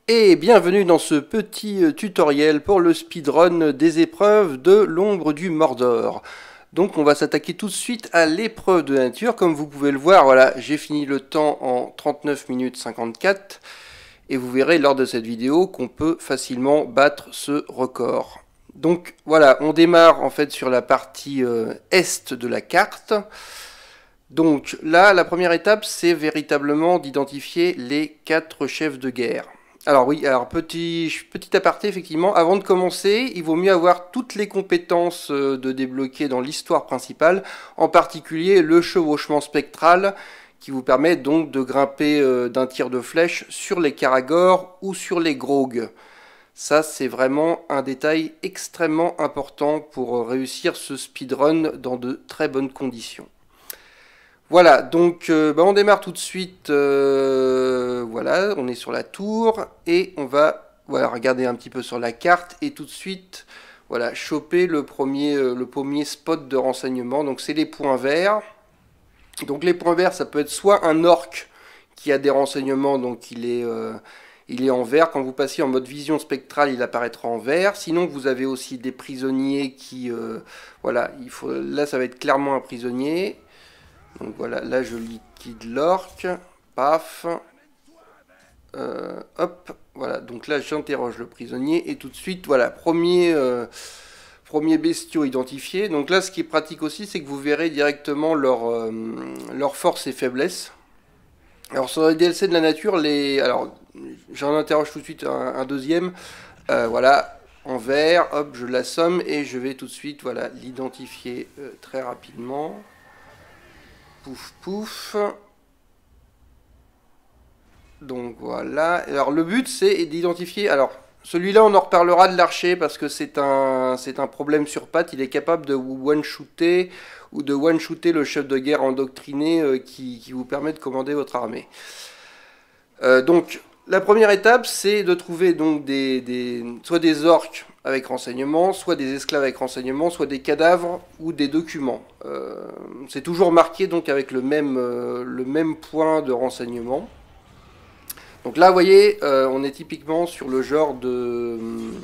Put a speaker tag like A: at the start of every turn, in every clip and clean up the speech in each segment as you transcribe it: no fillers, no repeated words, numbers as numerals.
A: Et bienvenue dans ce petit tutoriel pour le speedrun des épreuves de l'ombre du Mordor. Donc on va s'attaquer tout de suite à l'épreuve de nature. Comme vous pouvez le voir, voilà, j'ai fini le temps en 39 minutes 54. Et vous verrez lors de cette vidéo qu'on peut facilement battre ce record. Donc voilà, on démarre en fait sur la partie est de la carte. Donc là, la première étape, c'est véritablement d'identifier les 4 chefs de guerre. Alors oui, alors petit aparté, effectivement, avant de commencer, il vaut mieux avoir toutes les compétences de débloquer dans l'histoire principale, en particulier le chevauchement spectral, qui vous permet donc de grimper d'un tir de flèche sur les Karagors ou sur les Grog. Ça, c'est vraiment un détail extrêmement important pour réussir ce speedrun dans de très bonnes conditions. Voilà, donc on démarre tout de suite, voilà, on est sur la tour, et on va regarder un petit peu sur la carte, et tout de suite, voilà, choper le premier spot de renseignement, donc c'est les points verts. Donc les points verts, ça peut être soit un orc qui a des renseignements, donc il est en vert, quand vous passez en mode vision spectrale, il apparaîtra en vert, sinon vous avez aussi des prisonniers qui, voilà, là ça va être clairement un prisonnier. Donc voilà, là je liquide l'orc, paf, hop, voilà, donc là j'interroge le prisonnier, et tout de suite, voilà, premier bestiau identifié. Donc là ce qui est pratique aussi, c'est que vous verrez directement leurs forces et faiblesses. Alors sur les DLC de la nature, alors j'en interroge tout de suite un deuxième, voilà, en vert, hop, je l'assomme, et je vais tout de suite, voilà, l'identifier très rapidement. Pouf, pouf. Donc voilà. Alors le but c'est d'identifier. Alors celui-là on en reparlera de l'archer parce que c'est un problème sur pattes. Il est capable de vous one-shooter ou de one-shooter le chef de guerre endoctriné qui vous permet de commander votre armée. Donc la première étape c'est de trouver donc soit des orques avec renseignement, soit des esclaves avec renseignement, soit des cadavres ou des documents. C'est toujours marqué donc avec le même point de renseignement. Donc là, vous voyez, on est typiquement sur le genre de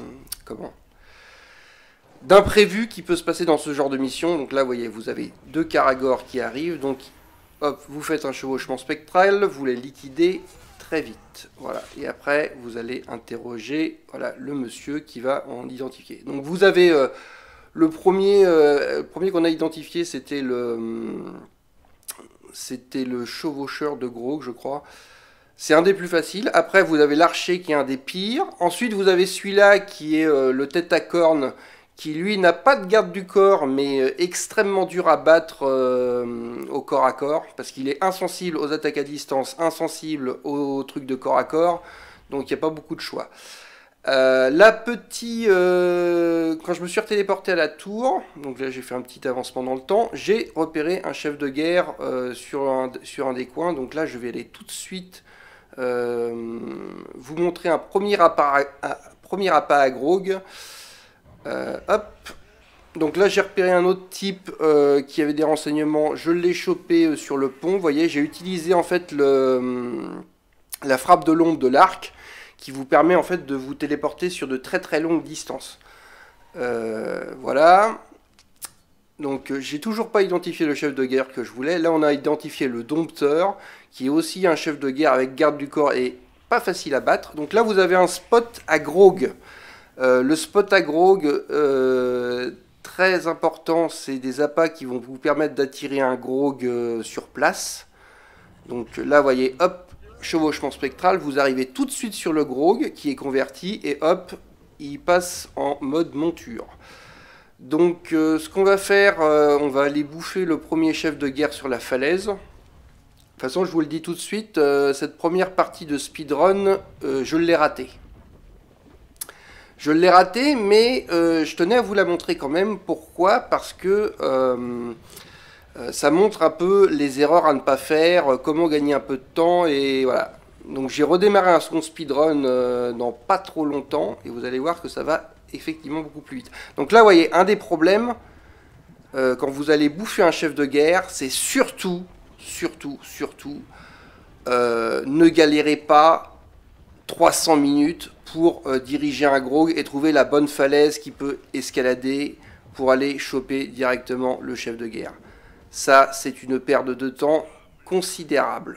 A: d'imprévu qui peut se passer dans ce genre de mission. Donc là, vous voyez, vous avez 2 Karagors qui arrivent. Donc, hop, vous faites un chevauchement spectral, vous les liquidez très vite. Voilà. Et après, vous allez interroger, voilà, le monsieur qui va en identifier. Donc vous avez le premier qu'on a identifié, c'était le chevaucheur de Grog, je crois. C'est un des plus faciles. Après, vous avez l'archer qui est un des pires. Ensuite, vous avez celui-là qui est le tête à corne, qui lui n'a pas de garde du corps, mais extrêmement dur à battre au corps à corps, parce qu'il est insensible aux attaques à distance, insensible aux trucs de corps à corps, donc il n'y a pas beaucoup de choix. Quand je me suis téléporté à la tour, donc là j'ai fait un petit avancement dans le temps, j'ai repéré un chef de guerre sur un des coins, donc là je vais aller tout de suite vous montrer un premier appât à Grog. Hop. Donc là j'ai repéré un autre type qui avait des renseignements, je l'ai chopé sur le pont, vous voyez, j'ai utilisé en fait la frappe de l'ombre de l'arc qui vous permet en fait de vous téléporter sur de très très longues distances. Voilà. Donc j'ai toujours pas identifié le chef de guerre que je voulais. Là on a identifié le dompteur, qui est aussi un chef de guerre avec garde du corps et pas facile à battre. Donc là vous avez un spot à Grog. Le spot à Grog, très important, c'est des appâts qui vont vous permettre d'attirer un Grog sur place. Donc là vous voyez, hop, chevauchement spectral, vous arrivez tout de suite sur le Grog qui est converti et hop, il passe en mode monture. Donc ce qu'on va faire, on va aller bouffer le premier chef de guerre sur la falaise. De toute façon, je vous le dis tout de suite, cette première partie de speedrun, je l'ai ratée. Je l'ai ratée, mais je tenais à vous la montrer quand même. Pourquoi? Parce que ça montre un peu les erreurs à ne pas faire, comment gagner un peu de temps, et voilà. Donc j'ai redémarré un second speedrun dans pas trop longtemps, et vous allez voir que ça va effectivement beaucoup plus vite. Donc là, vous voyez, un des problèmes, quand vous allez bouffer un chef de guerre, c'est surtout, ne galérez pas 300 minutes pour diriger un grog et trouver la bonne falaise qui peut escalader pour aller choper directement le chef de guerre. Ça, c'est une perte de temps considérable.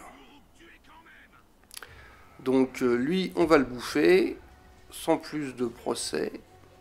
A: Donc lui, on va le bouffer sans plus de procès.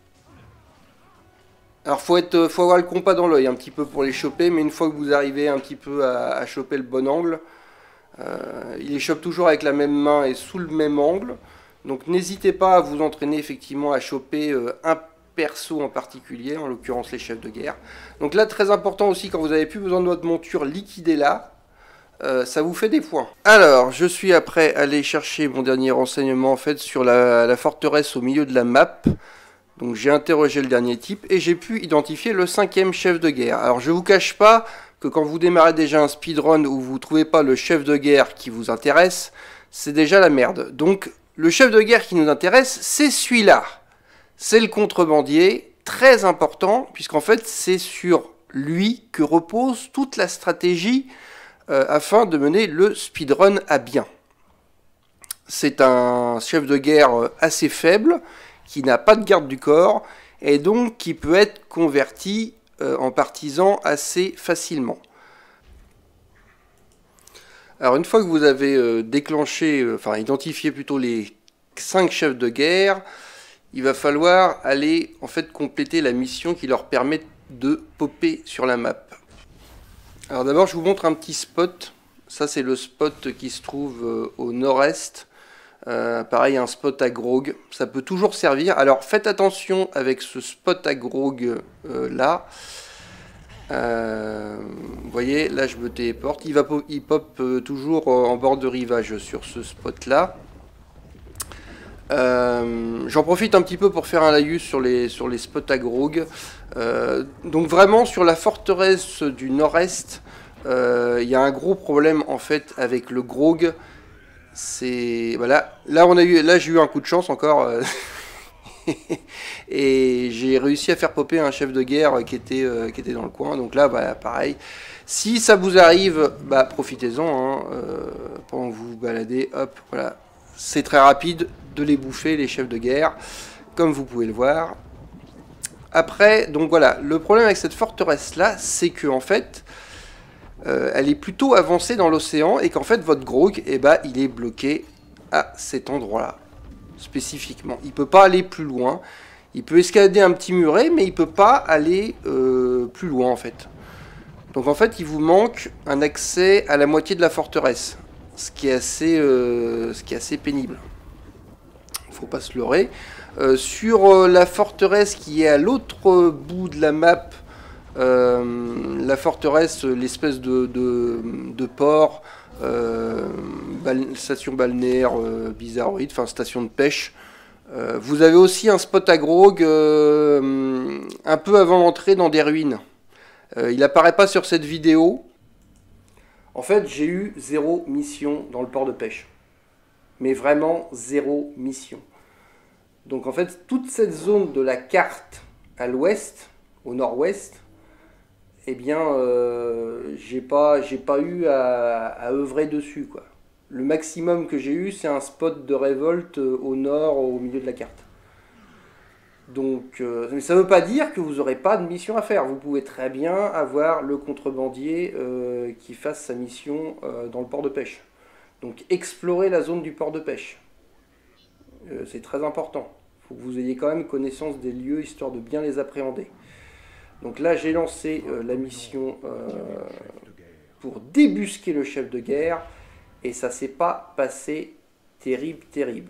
A: Alors faut avoir le compas dans l'œil un petit peu pour les choper, mais une fois que vous arrivez un petit peu à choper le bon angle, il les chope toujours avec la même main et sous le même angle. Donc n'hésitez pas à vous entraîner effectivement à choper un perso en particulier, en l'occurrence les chefs de guerre. Donc là, très important aussi, quand vous n'avez plus besoin de votre monture, liquidez-la. Ça vous fait des points. Alors, je suis après allé chercher mon dernier renseignement en fait sur la forteresse au milieu de la map. Donc j'ai interrogé le dernier type et j'ai pu identifier le 5e chef de guerre. Alors je vous cache pas que quand vous démarrez déjà un speedrun où vous ne trouvez pas le chef de guerre qui vous intéresse, c'est déjà la merde. Donc le chef de guerre qui nous intéresse, c'est celui-là. C'est le contrebandier, très important, puisqu'en fait c'est sur lui que repose toute la stratégie afin de mener le speedrun à bien. C'est un chef de guerre assez faible, qui n'a pas de garde du corps, et donc qui peut être converti en partisan assez facilement. Alors une fois que vous avez identifié plutôt les 5 chefs de guerre, il va falloir aller en fait compléter la mission qui leur permet de popper sur la map. Alors d'abord je vous montre un petit spot. Ça c'est le spot qui se trouve au nord-est. Pareil, un spot à grog, ça peut toujours servir. Alors faites attention avec ce spot à grog là. Vous voyez, là je me téléporte. Il pop toujours en bord de rivage sur ce spot là. J'en profite un petit peu pour faire un laïus sur les spots à grog. Donc vraiment sur la forteresse du nord-est, il y a un gros problème en fait avec le grog. C'est voilà, là j'ai eu un coup de chance encore et j'ai réussi à faire popper un chef de guerre qui était dans le coin. Donc là bah, pareil, si ça vous arrive, bah profitez-en hein, pendant que vous vous baladez. Hop, voilà, c'est très rapide de les bouffer les chefs de guerre, comme vous pouvez le voir. Après, donc voilà, le problème avec cette forteresse là, c'est que en fait elle est plutôt avancée dans l'océan et qu'en fait votre grog, eh ben, il est bloqué à cet endroit-là, spécifiquement. Il ne peut pas aller plus loin. Il peut escalader un petit muret, mais il ne peut pas aller plus loin en fait. Donc en fait, il vous manque un accès à la moitié de la forteresse, ce qui est assez pénible. Il ne faut pas se leurrer. Sur la forteresse qui est à l'autre bout de la map, la forteresse, l'espèce de port, station balnéaire bizarroïde, enfin station de pêche. Vous avez aussi un spot à grog un peu avant l'entrée dans des ruines. Il apparaît pas sur cette vidéo. En fait, j'ai eu 0 mission dans le port de pêche. Mais vraiment 0 mission. Donc en fait, toute cette zone de la carte à l'ouest, au nord-ouest, eh bien, j'ai pas eu à œuvrer dessus, quoi. Le maximum que j'ai eu, c'est un spot de révolte au nord, au milieu de la carte. Donc, mais ça ne veut pas dire que vous n'aurez pas de mission à faire. Vous pouvez très bien avoir le contrebandier qui fasse sa mission dans le port de pêche. Donc, explorer la zone du port de pêche. C'est très important. Il faut que vous ayez quand même connaissance des lieux, histoire de bien les appréhender. Donc là, j'ai lancé la mission pour débusquer le chef de guerre. Et ça s'est pas passé terrible.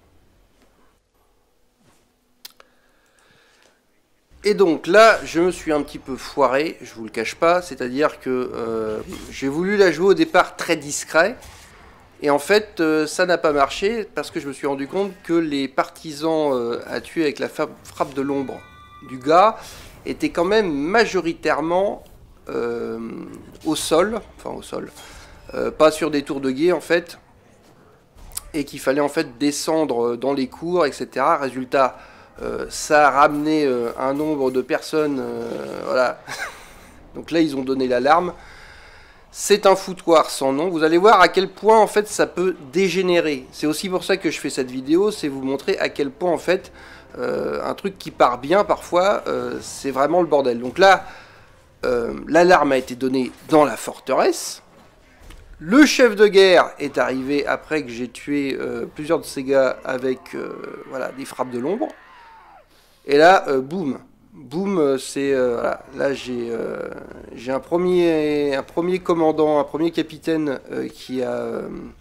A: Et donc là, je me suis un petit peu foiré, je vous le cache pas. C'est-à-dire que j'ai voulu la jouer au départ très discret. Et en fait, ça n'a pas marché parce que je me suis rendu compte que les partisans à tuer avec la frappe de l'ombre du gars étaient quand même majoritairement au sol, pas sur des tours de guet en fait, et qu'il fallait en fait descendre dans les cours, etc. Résultat, ça a ramené un nombre de personnes, voilà. Donc là, ils ont donné l'alarme. c'est un foutoir sans nom. Vous allez voir à quel point en fait ça peut dégénérer. C'est aussi pour ça que je fais cette vidéo, c'est vous montrer à quel point en fait un truc qui part bien parfois, c'est vraiment le bordel. Donc là, l'alarme a été donnée dans la forteresse. Le chef de guerre est arrivé après que j'ai tué plusieurs de ces gars avec voilà, des frappes de l'ombre. Et là, boum. Boum, c'est... voilà, là, j'ai un premier commandant, un premier capitaine qui a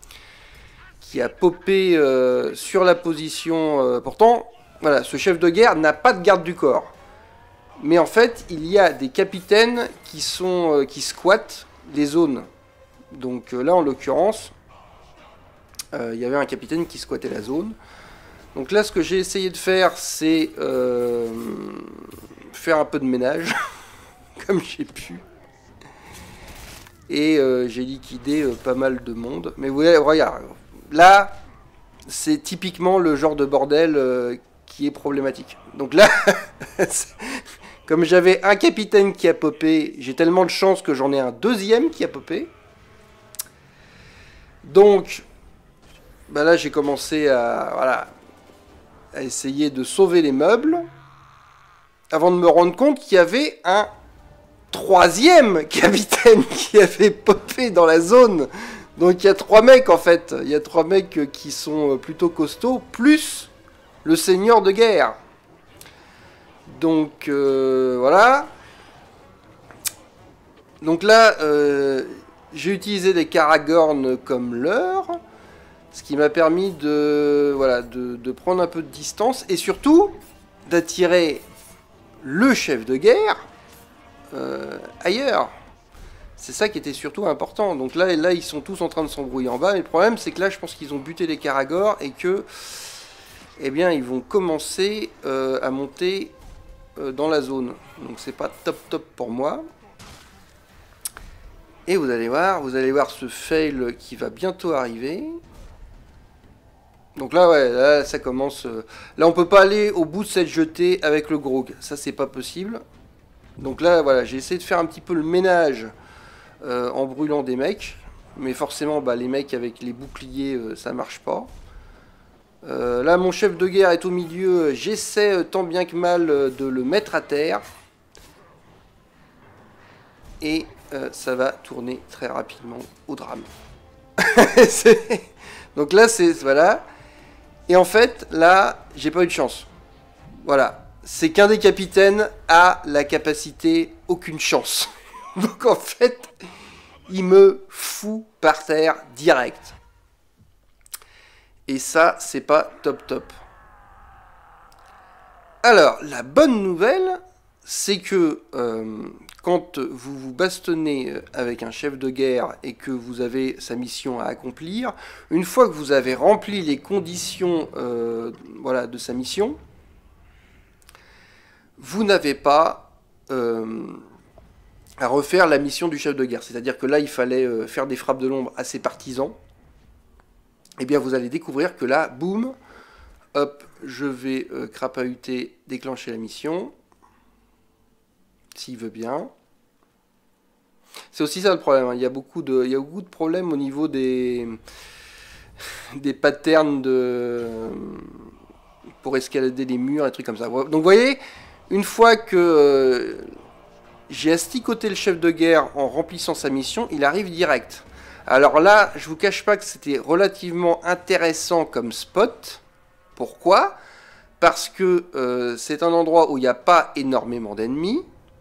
A: popé sur la position. Pourtant, voilà, ce chef de guerre n'a pas de garde du corps. Mais en fait, il y a des capitaines qui squattent les zones. Donc là, en l'occurrence, il y avait un capitaine qui squattait la zone. Donc là, ce que j'ai essayé de faire, c'est faire un peu de ménage, comme j'ai pu. Et j'ai liquidé pas mal de monde. Mais vous voyez, regarde, là, c'est typiquement le genre de bordel qui est problématique. Donc là, comme j'avais un capitaine qui a popé, j'ai tellement de chance que j'en ai un deuxième qui a popé. Donc, bah là, j'ai commencé à essayer de sauver les meubles, avant de me rendre compte qu'il y avait un troisième capitaine qui avait popé dans la zone. Donc il y a 3 mecs en fait, il y a 3 mecs qui sont plutôt costauds, plus le seigneur de guerre. Donc voilà. Donc là, j'ai utilisé des Karagorn comme leurre, ce qui m'a permis de prendre un peu de distance et surtout d'attirer le chef de guerre ailleurs. C'est ça qui était surtout important. Donc là, ils sont tous en train de s'embrouiller en bas. Et le problème, c'est que là, je pense qu'ils ont buté les Karagors et que, eh bien, ils vont commencer à monter dans la zone. Donc c'est pas top pour moi. Et vous allez voir ce fail qui va bientôt arriver. Donc là, ouais, là, ça commence... Là, on peut pas aller au bout de cette jetée avec le grog. Ça, c'est pas possible. Donc là, voilà, j'ai essayé de faire un petit peu le ménage en brûlant des mecs. Mais forcément, bah, les mecs avec les boucliers, ça marche pas. Là, mon chef de guerre est au milieu. J'essaie tant bien que mal de le mettre à terre. Et ça va tourner très rapidement au drame. Donc là, c'est... Voilà. Et en fait, là, j'ai pas eu de chance. Voilà. C'est qu'un des capitaines a la capacité aucune chance. Donc en fait, il me fout par terre direct. Et ça, c'est pas top. Alors, la bonne nouvelle, c'est que quand vous vous bastonnez avec un chef de guerre et que vous avez sa mission à accomplir, une fois que vous avez rempli les conditions voilà, de sa mission, vous n'avez pas à refaire la mission du chef de guerre. C'est-à-dire que là, il fallait faire des frappes de l'ombre à ses partisans. Eh bien, vous allez découvrir que là, boum, hop, je vais crapahuter, déclencher la mission. S'il veut bien. C'est aussi ça le problème. Hein. Il y a beaucoup de problèmes au niveau des patterns pour escalader les murs et trucs comme ça. Donc vous voyez, une fois que j'ai asticoté le chef de guerre en remplissant sa mission, il arrive direct. Alors là, je vous cache pas que c'était relativement intéressant comme spot. Pourquoi ? Parce que c'est un endroit où il n'y a pas énormément d'ennemis.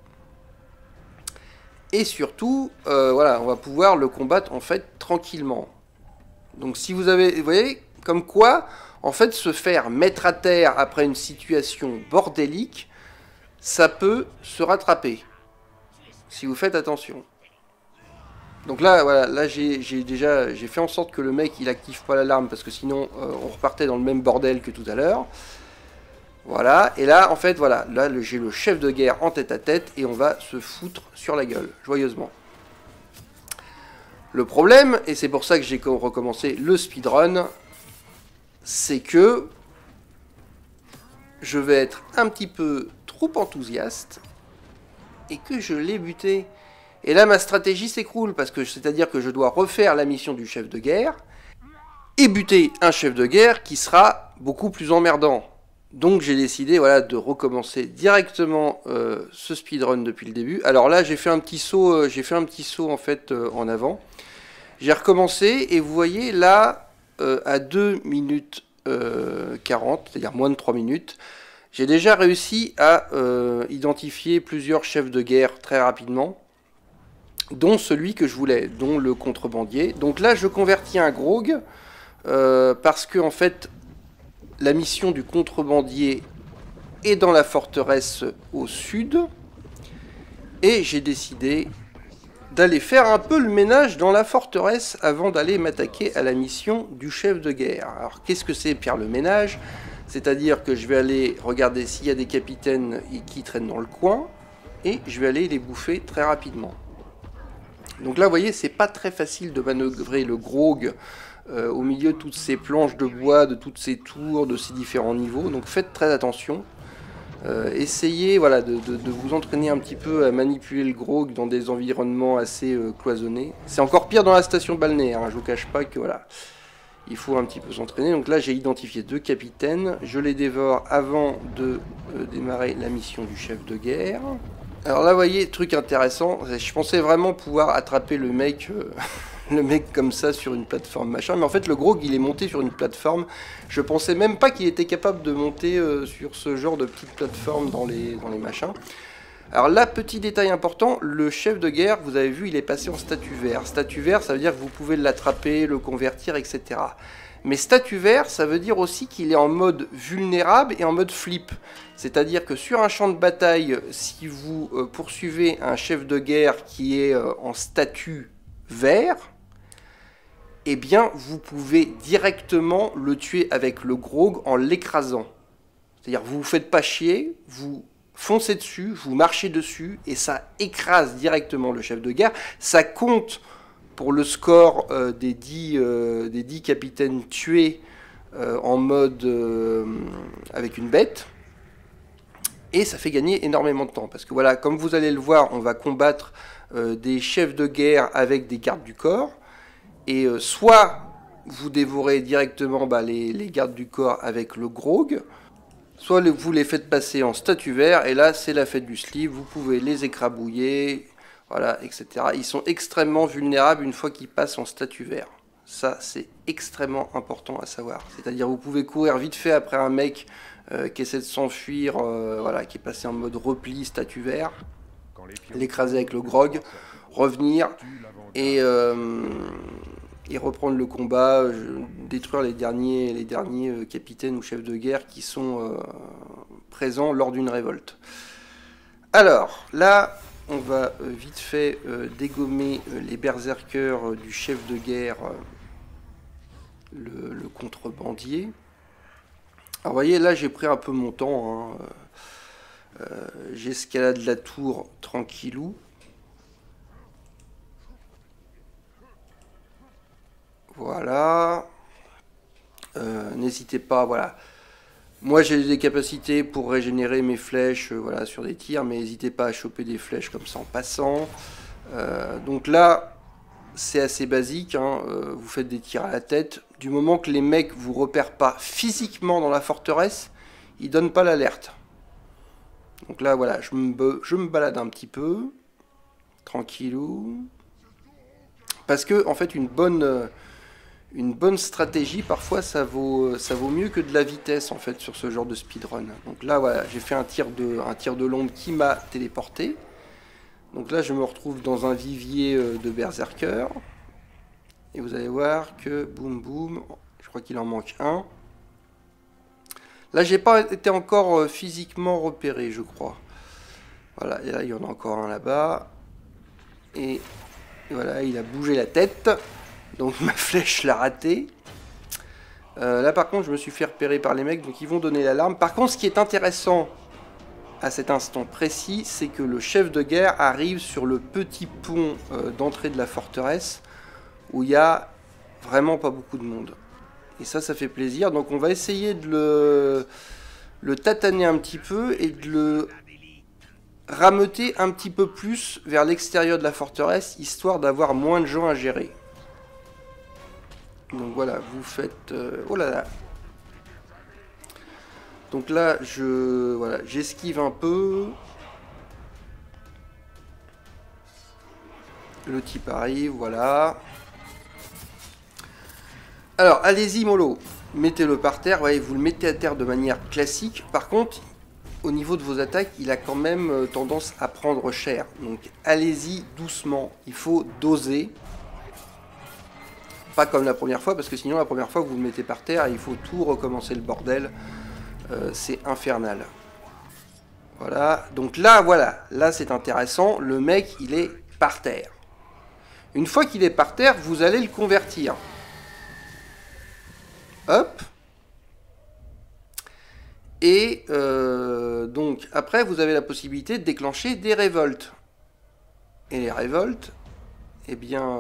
A: Et surtout, voilà, on va pouvoir le combattre en fait tranquillement. Donc si vous avez, vous voyez, comme quoi, en fait, se faire mettre à terre après une situation bordélique, ça peut se rattraper. Si vous faites attention. Donc là, voilà, là j'ai fait en sorte que le mec il active pas l'alarme parce que sinon on repartait dans le même bordel que tout à l'heure. Voilà, et là, en fait, voilà, là, j'ai le chef de guerre en tête à tête et on va se foutre sur la gueule, joyeusement. Le problème, et c'est pour ça que j'ai recommencé le speedrun, c'est que je vais être un petit peu trop enthousiaste et que je l'ai buté. Et là, ma stratégie s'écroule, parce que c'est-à-dire que je dois refaire la mission du chef de guerre, et buter un chef de guerre qui sera beaucoup plus emmerdant. Donc j'ai décidé voilà, de recommencer directement ce speedrun depuis le début. Alors là, j'ai fait un petit saut, en fait en avant. J'ai recommencé, et vous voyez là, à 2 minutes 40, c'est-à-dire moins de 3 minutes, j'ai déjà réussi à identifier plusieurs chefs de guerre très rapidement, dont celui que je voulais, dont le contrebandier. Donc là, je convertis un grog, parce que en fait, la mission du contrebandier est dans la forteresse au sud, et j'ai décidé d'aller faire un peu le ménage dans la forteresse avant d'aller m'attaquer à la mission du chef de guerre. Alors qu'est-ce que c'est faire le ménage? C'est-à-dire que je vais aller regarder s'il y a des capitaines qui traînent dans le coin, et je vais aller les bouffer très rapidement. Donc là, vous voyez, c'est pas très facile de manœuvrer le grog au milieu de toutes ces planches de bois, de toutes ces tours, de ces différents niveaux. Donc faites très attention. Essayez voilà, de vous entraîner un petit peu à manipuler le grog dans des environnements assez cloisonnés. C'est encore pire dans la station balnéaire, hein, je vous cache pas que voilà, il faut un petit peu s'entraîner. Donc là j'ai identifié 2 capitaines, je les dévore avant de démarrer la mission du chef de guerre. Alors là vous voyez, truc intéressant, je pensais vraiment pouvoir attraper le mec... le mec comme ça sur une plateforme machin, mais en fait le grog il est monté sur une plateforme. Je pensais même pas qu'il était capable de monter sur ce genre de petite plateforme dans les machins. Alors là, petit détail important, le chef de guerre, vous avez vu, il est passé en statut vert. Statut vert, ça veut dire que vous pouvez l'attraper, le convertir, etc. Mais statut vert, ça veut dire aussi qu'il est en mode vulnérable et en mode flip. C'est-à-dire que sur un champ de bataille, si vous poursuivez un chef de guerre qui est en statut vert, eh bien, vous pouvez directement le tuer avec le grog en l'écrasant. C'est-à-dire, vous vous faites pas chier, vous foncez dessus, vous marchez dessus, et ça écrase directement le chef de guerre. Ça compte pour le score des 10 capitaines tués en mode avec une bête. Et ça fait gagner énormément de temps. Parce que voilà, comme vous allez le voir, on va combattre des chefs de guerre avec des gardes du corps. Et soit vous dévorez directement les gardes du corps avec le grog, soit vous les faites passer en statut vert, et là c'est la fête du slip, vous pouvez les écrabouiller, voilà, etc. Ils sont extrêmement vulnérables une fois qu'ils passent en statut vert. Ça c'est extrêmement important à savoir. C'est-à-dire vous pouvez courir vite fait après un mec qui essaie de s'enfuir, voilà, qui est passé en mode repli, statut vert, l'écraser avec le grog, revenir et reprendre le combat, détruire les derniers capitaines ou chefs de guerre qui sont présents lors d'une révolte. Alors, là, on va vite fait dégommer les berserkers du chef de guerre, le contrebandier. Alors, vous voyez, là, j'ai pris un peu mon temps, hein. J'escalade la tour tranquillou. Voilà. N'hésitez pas, voilà. Moi j'ai des capacités pour régénérer mes flèches voilà, sur des tirs, mais n'hésitez pas à choper des flèches comme ça en passant. Donc là, c'est assez basique, hein. Vous faites des tirs à la tête. Du moment que les mecs vous repèrent pas physiquement dans la forteresse, ils donnent pas l'alerte. Donc là, voilà, je me balade un petit peu. Tranquillou. Parce que, en fait, une bonne stratégie, parfois, ça vaut mieux que de la vitesse, en fait, sur ce genre de speedrun. Donc là, voilà, j'ai fait un tir de l'ombre qui m'a téléporté. Donc là, je me retrouve dans un vivier de berserkers. Et vous allez voir que, boum, boum, je crois qu'il en manque un. Là, j'ai pas été encore physiquement repéré, je crois. Voilà, et là, il y en a encore un là-bas. Et voilà, il a bougé la tête. Donc ma flèche l'a raté. Là, par contre, je me suis fait repérer par les mecs, donc ils vont donner l'alarme. Par contre, ce qui est intéressant à cet instant précis, c'est que le chef de guerre arrive sur le petit pont d'entrée de la forteresse, où il y a vraiment pas beaucoup de monde. Et ça fait plaisir. Donc on va essayer de le tataner un petit peu et de rameuter un petit peu plus vers l'extérieur de la forteresse, histoire d'avoir moins de gens à gérer. Donc voilà, vous faites... oh là là. Donc là, voilà, j'esquive un peu. Le type arrive, voilà. Alors, allez-y, mollo. Mettez-le par terre. Ouais, vous le mettez à terre de manière classique. Par contre, au niveau de vos attaques, il a quand même tendance à prendre cher. Donc, allez-y doucement. Il faut doser. Pas comme la première fois, parce que sinon, la première fois que vous le mettez par terre, il faut tout recommencer le bordel. C'est infernal. Voilà. Donc là, voilà. Là, c'est intéressant. Le mec, il est par terre. Une fois qu'il est par terre, vous allez le convertir. Hop. Et donc, après, vous avez la possibilité de déclencher des révoltes. Et les révoltes, eh bien...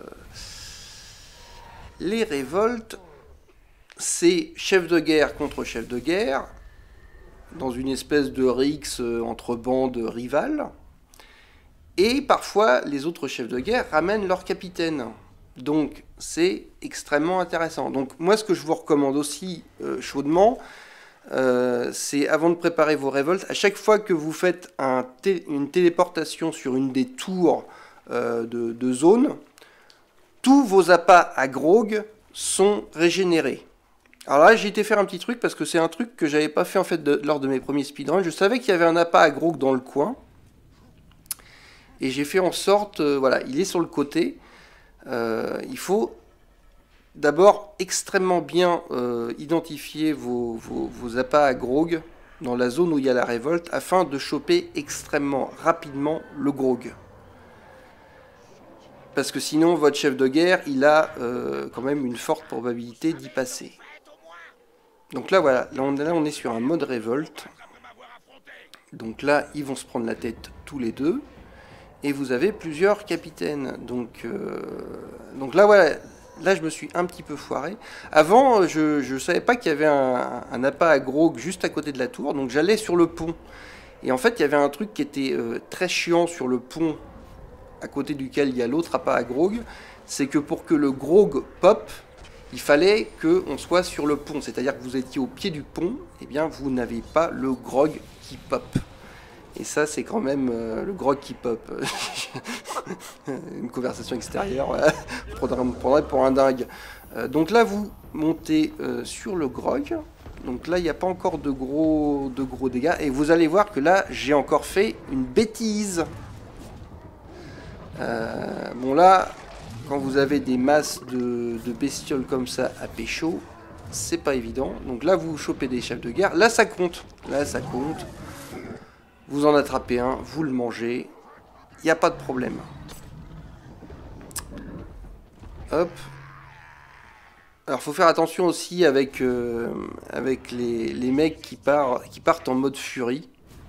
A: les révoltes, c'est chef de guerre contre chef de guerre, dans une espèce de rixe entre bandes rivales. Et parfois, les autres chefs de guerre ramènent leur capitaine. Donc, c'est extrêmement intéressant. Donc, moi, ce que je vous recommande aussi chaudement, c'est avant de préparer vos révoltes, à chaque fois que vous faites une téléportation sur une des tours de zone, tous vos appâts à grog sont régénérés. Alors là, j'ai été faire un petit truc, parce que c'est un truc que j'avais pas fait en fait lors de mes premiers speedruns. Je savais qu'il y avait un appât à grog dans le coin. Et j'ai fait en sorte, voilà, il est sur le côté. Il faut d'abord extrêmement bien identifier vos appâts à grog dans la zone où il y a la révolte, afin de choper extrêmement rapidement le grog. Parce que sinon, votre chef de guerre, il a quand même une forte probabilité d'y passer. Donc là, voilà, là on est sur un mode révolte. Donc là, ils vont se prendre la tête tous les deux. Et vous avez plusieurs capitaines. Donc là, voilà, là je me suis un petit peu foiré. Avant, je ne savais pas qu'il y avait un appât à grog juste à côté de la tour. Donc j'allais sur le pont. Et en fait, il y avait un truc qui était très chiant sur le pont à côté duquel il y a l'autre appât à grog. C'est que pour que le grog pop, il fallait qu'on soit sur le pont. C'est-à-dire que vous étiez au pied du pont, et bien vous n'avez pas le grog qui pop. Et ça, c'est quand même le grog qui pop. Une conversation extérieure, voilà. On prendrait pour un dingue. Donc là, vous montez sur le grog. Donc là, il n'y a pas encore de gros dégâts. Et vous allez voir que là, j'ai encore fait une bêtise. Bon là, quand vous avez des masses de bestioles comme ça à pécho, c'est pas évident. Donc là, vous chopez des chefs de guerre. Là, ça compte. Là, ça compte. Vous en attrapez un, vous le mangez. Il n'y a pas de problème. Hop. Alors, faut faire attention aussi avec les mecs qui partent en mode furie.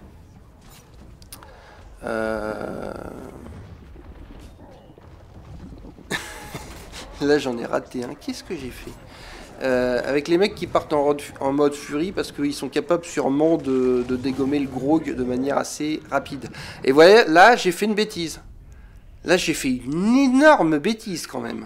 A: Là, j'en ai raté un. Qu'est-ce que j'ai fait? Avec les mecs qui partent en mode furie, parce qu'ils sont capables sûrement de dégommer le grog de manière assez rapide. Et vous voyez, là, j'ai fait une bêtise. Là, j'ai fait une énorme bêtise quand même.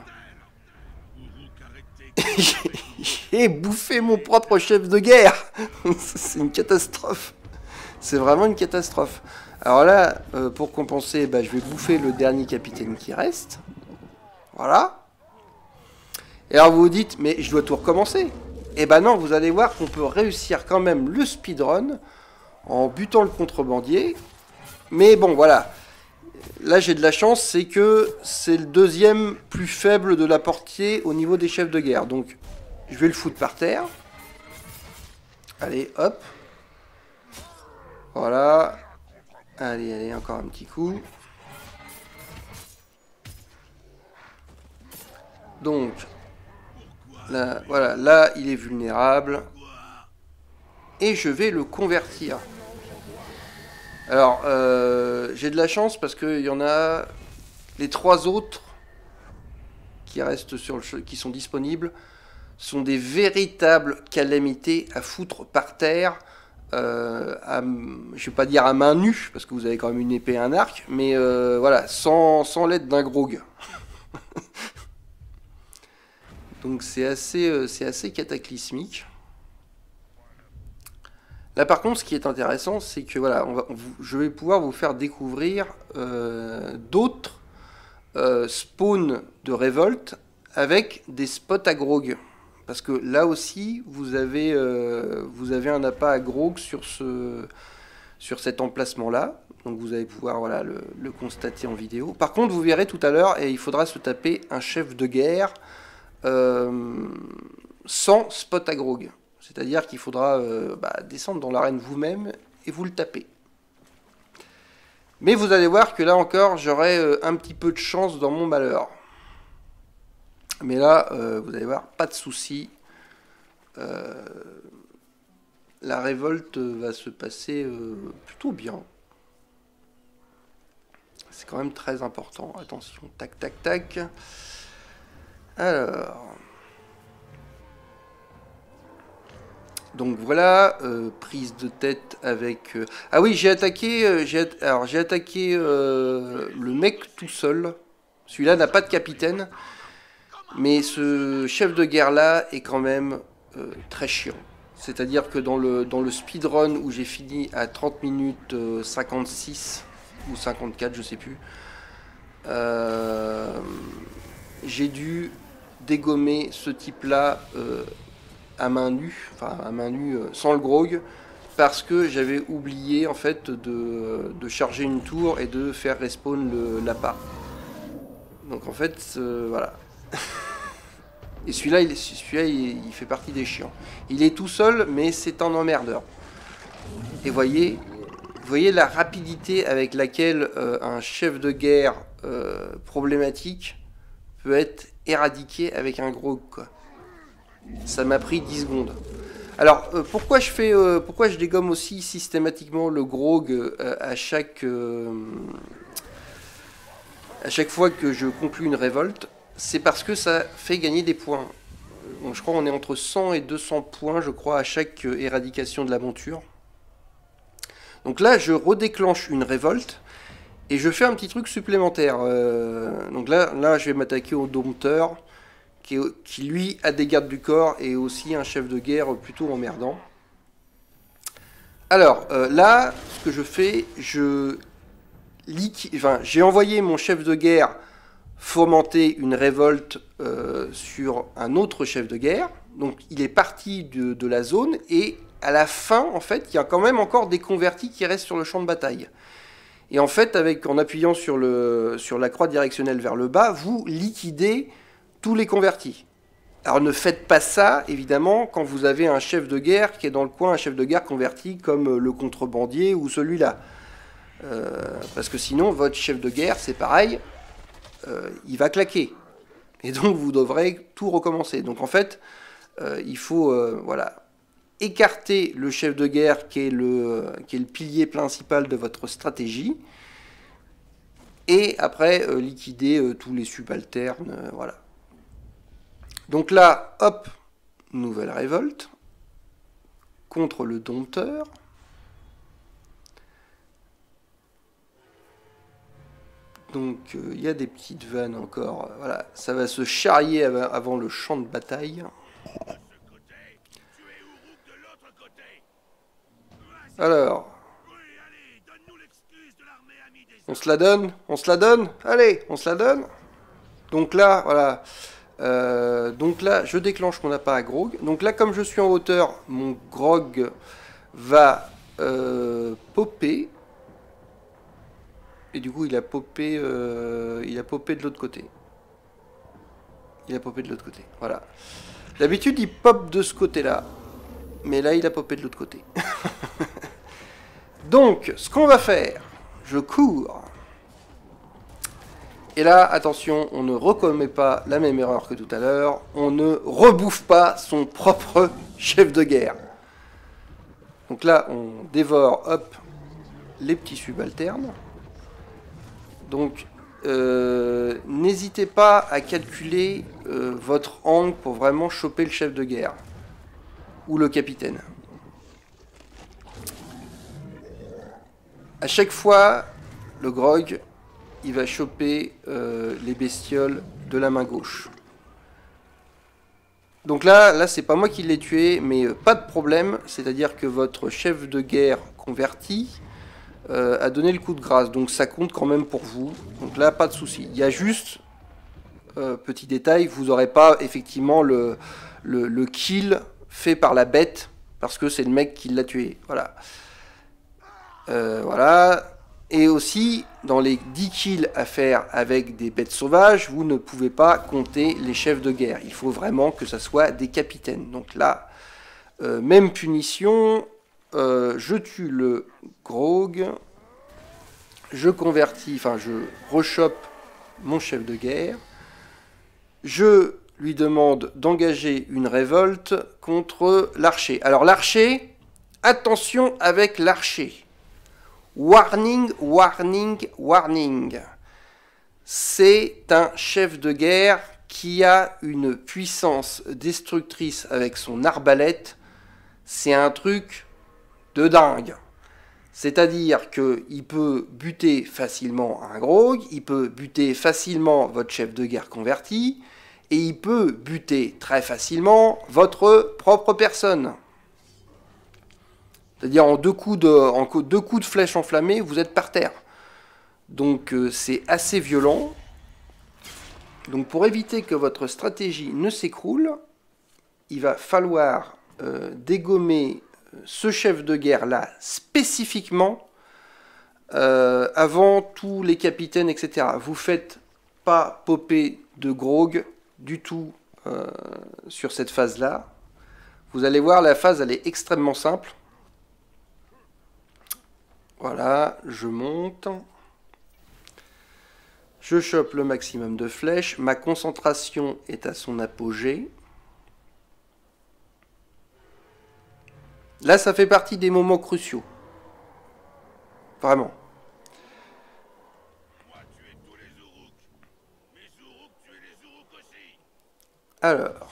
A: J'ai bouffé mon propre chef de guerre. C'est une catastrophe. C'est vraiment une catastrophe. Alors là, pour compenser, bah, je vais bouffer le dernier capitaine qui reste. Voilà. Et alors vous vous dites, mais je dois tout recommencer. Et ben non, vous allez voir qu'on peut réussir quand même le speedrun en butant le contrebandier. Mais bon, voilà. Là, j'ai de la chance, c'est que c'est le deuxième plus faible de la portée au niveau des chefs de guerre. Donc, je vais le foutre par terre. Allez, hop. Voilà. Allez, allez, encore un petit coup. Donc... là, voilà, là, il est vulnérable. Et je vais le convertir. Alors, j'ai de la chance parce qu'il y en a... les 3 autres qui restent qui sont disponibles sont des véritables calamités à foutre par terre. je vais pas dire à main nue, parce que vous avez quand même une épée et un arc, mais voilà, sans l'aide d'un grog. Donc c'est assez cataclysmique. Là par contre, ce qui est intéressant, c'est que voilà, je vais pouvoir vous faire découvrir d'autres spawns de révolte avec des spots à grog. Parce que là aussi, vous avez un appât à grog sur cet emplacement-là. Donc vous allez pouvoir voilà, le constater en vidéo. Par contre, vous verrez tout à l'heure, et il faudra se taper un chef de guerre sans spot à grog. C'est-à-dire qu'il faudra descendre dans l'arène vous-même et vous le taper. Mais vous allez voir que là encore, j'aurai un petit peu de chance dans mon malheur. Mais là, vous allez voir, pas de souci. La révolte va se passer plutôt bien. C'est quand même très important. Attention, tac, tac, tac. Alors... Donc voilà, prise de tête avec... Ah oui, j'ai attaqué, le mec tout seul. Celui-là n'a pas de capitaine. Mais ce chef de guerre là est quand même très chiant. C'est-à-dire que dans le speedrun où j'ai fini à 30 minutes 56 ou 54, je sais plus, j'ai dû dégommer ce type là à main nue, sans le grog, parce que j'avais oublié en fait de charger une tour et de faire respawn l'appât. Donc en fait, voilà. Et celui-là, il fait partie des chiants. Il est tout seul, mais c'est un emmerdeur. Et voyez la rapidité avec laquelle un chef de guerre problématique peut être éradiqué avec un grog, quoi. Ça m'a pris 10 secondes. Alors, pourquoi je dégomme aussi systématiquement le grog à chaque fois que je conclue une révolte? C'est parce que ça fait gagner des points. Donc, je crois qu'on est entre 100 et 200 points, je crois, à chaque éradication de la monture. Donc là, je redéclenche une révolte et je fais un petit truc supplémentaire. Donc là, je vais m'attaquer au dompteur, qui lui a des gardes du corps et aussi un chef de guerre plutôt emmerdant. Alors là, ce que je fais, j'ai envoyé mon chef de guerre fomenter une révolte sur un autre chef de guerre. Donc il est parti de la zone et à la fin, en fait, il y a quand même encore des convertis qui restent sur le champ de bataille. Et en fait, en appuyant sur la croix directionnelle vers le bas, vous liquidez tous les convertis. Alors ne faites pas ça, évidemment, quand vous avez un chef de guerre qui est dans le coin, un chef de guerre converti comme le contrebandier ou celui-là. Parce que sinon, votre chef de guerre, c'est pareil, il va claquer. Et donc, vous devrez tout recommencer. Donc, en fait, il faut écarter le chef de guerre qui est le pilier principal de votre stratégie. Et après, liquider tous les subalternes, voilà. Donc là, hop, nouvelle révolte contre le dompteur. Donc il y a des petites vannes encore. Voilà, ça va se charrier avant le champ de bataille. Alors, on se la donne? On se la donne? Allez, on se la donne? Donc là, voilà. Donc là, je déclenche mon appât à grog. Donc là, comme je suis en hauteur, mon grog va popper. Et du coup, il a popé de l'autre côté. Il a popé de l'autre côté. Voilà. D'habitude, il pop de ce côté-là. Mais là, il a popé de l'autre côté. Donc, ce qu'on va faire, je cours. Et là, attention, on ne recommet pas la même erreur que tout à l'heure. On ne rebouffe pas son propre chef de guerre. Donc là, on dévore, hop, les petits subalternes. Donc, n'hésitez pas à calculer votre angle pour vraiment choper le chef de guerre. Ou le capitaine. À chaque fois, le grog, il va choper les bestioles de la main gauche. Donc là c'est pas moi qui l'ai tué, mais pas de problème. C'est-à-dire que votre chef de guerre converti a donné le coup de grâce. Donc ça compte quand même pour vous. Donc là, pas de souci. Il y a juste, petit détail, vous n'aurez pas effectivement le kill fait par la bête, parce que c'est le mec qui l'a tué. Voilà. Voilà. Et aussi, dans les 10 kills à faire avec des bêtes sauvages, vous ne pouvez pas compter les chefs de guerre. Il faut vraiment que ça soit des capitaines. Donc là, même punition, je tue le grog, je convertis, enfin je rechoppe mon chef de guerre, je lui demande d'engager une révolte contre l'archer. Alors l'archer, attention avec l'archer. Warning, warning, warning. C'est un chef de guerre qui a une puissance destructrice avec son arbalète. C'est un truc de dingue. C'est-à-dire qu'il peut buter facilement un grog, il peut buter facilement votre chef de guerre converti, et il peut buter très facilement votre propre personne. C'est-à-dire en deux coups de flèche enflammée, vous êtes par terre. Donc c'est assez violent. Donc pour éviter que votre stratégie ne s'écroule, il va falloir dégommer ce chef de guerre-là spécifiquement avant tous les capitaines, etc. Vous faites pas popper de grog du tout sur cette phase-là. Vous allez voir, la phase, elle est extrêmement simple. Voilà, je monte. Je chope le maximum de flèches. Ma concentration est à son apogée. Là, ça fait partie des moments cruciaux. Vraiment. Alors.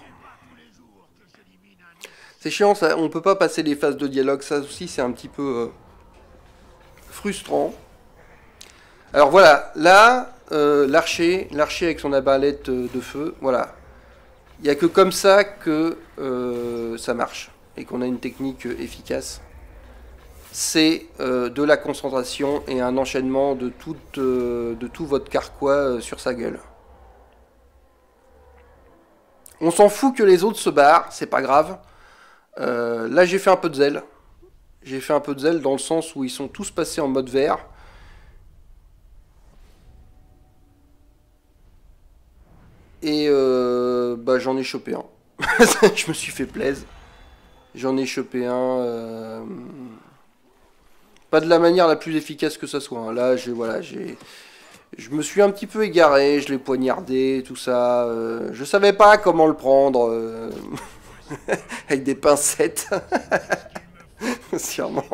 A: C'est chiant, ça, on peut pas passer les phases de dialogue. Ça aussi, c'est un petit peu frustrant. Alors voilà, là, l'archer avec son arbalète de feu, voilà. Il n'y a que comme ça que ça marche et qu'on a une technique efficace. C'est de la concentration et un enchaînement de tout votre carquois sur sa gueule. On s'en fout que les autres se barrent, c'est pas grave. Là, j'ai fait un peu de zèle. J'ai fait un peu de zèle dans le sens où ils sont tous passés en mode vert. Et bah, j'en ai chopé un. Je me suis fait plaisir. J'en ai chopé un. Pas de la manière la plus efficace que ça soit. Hein. Là, je me suis un petit peu égaré. Je l'ai poignardé, tout ça. Je savais pas comment le prendre. Avec des pincettes. Sûrement.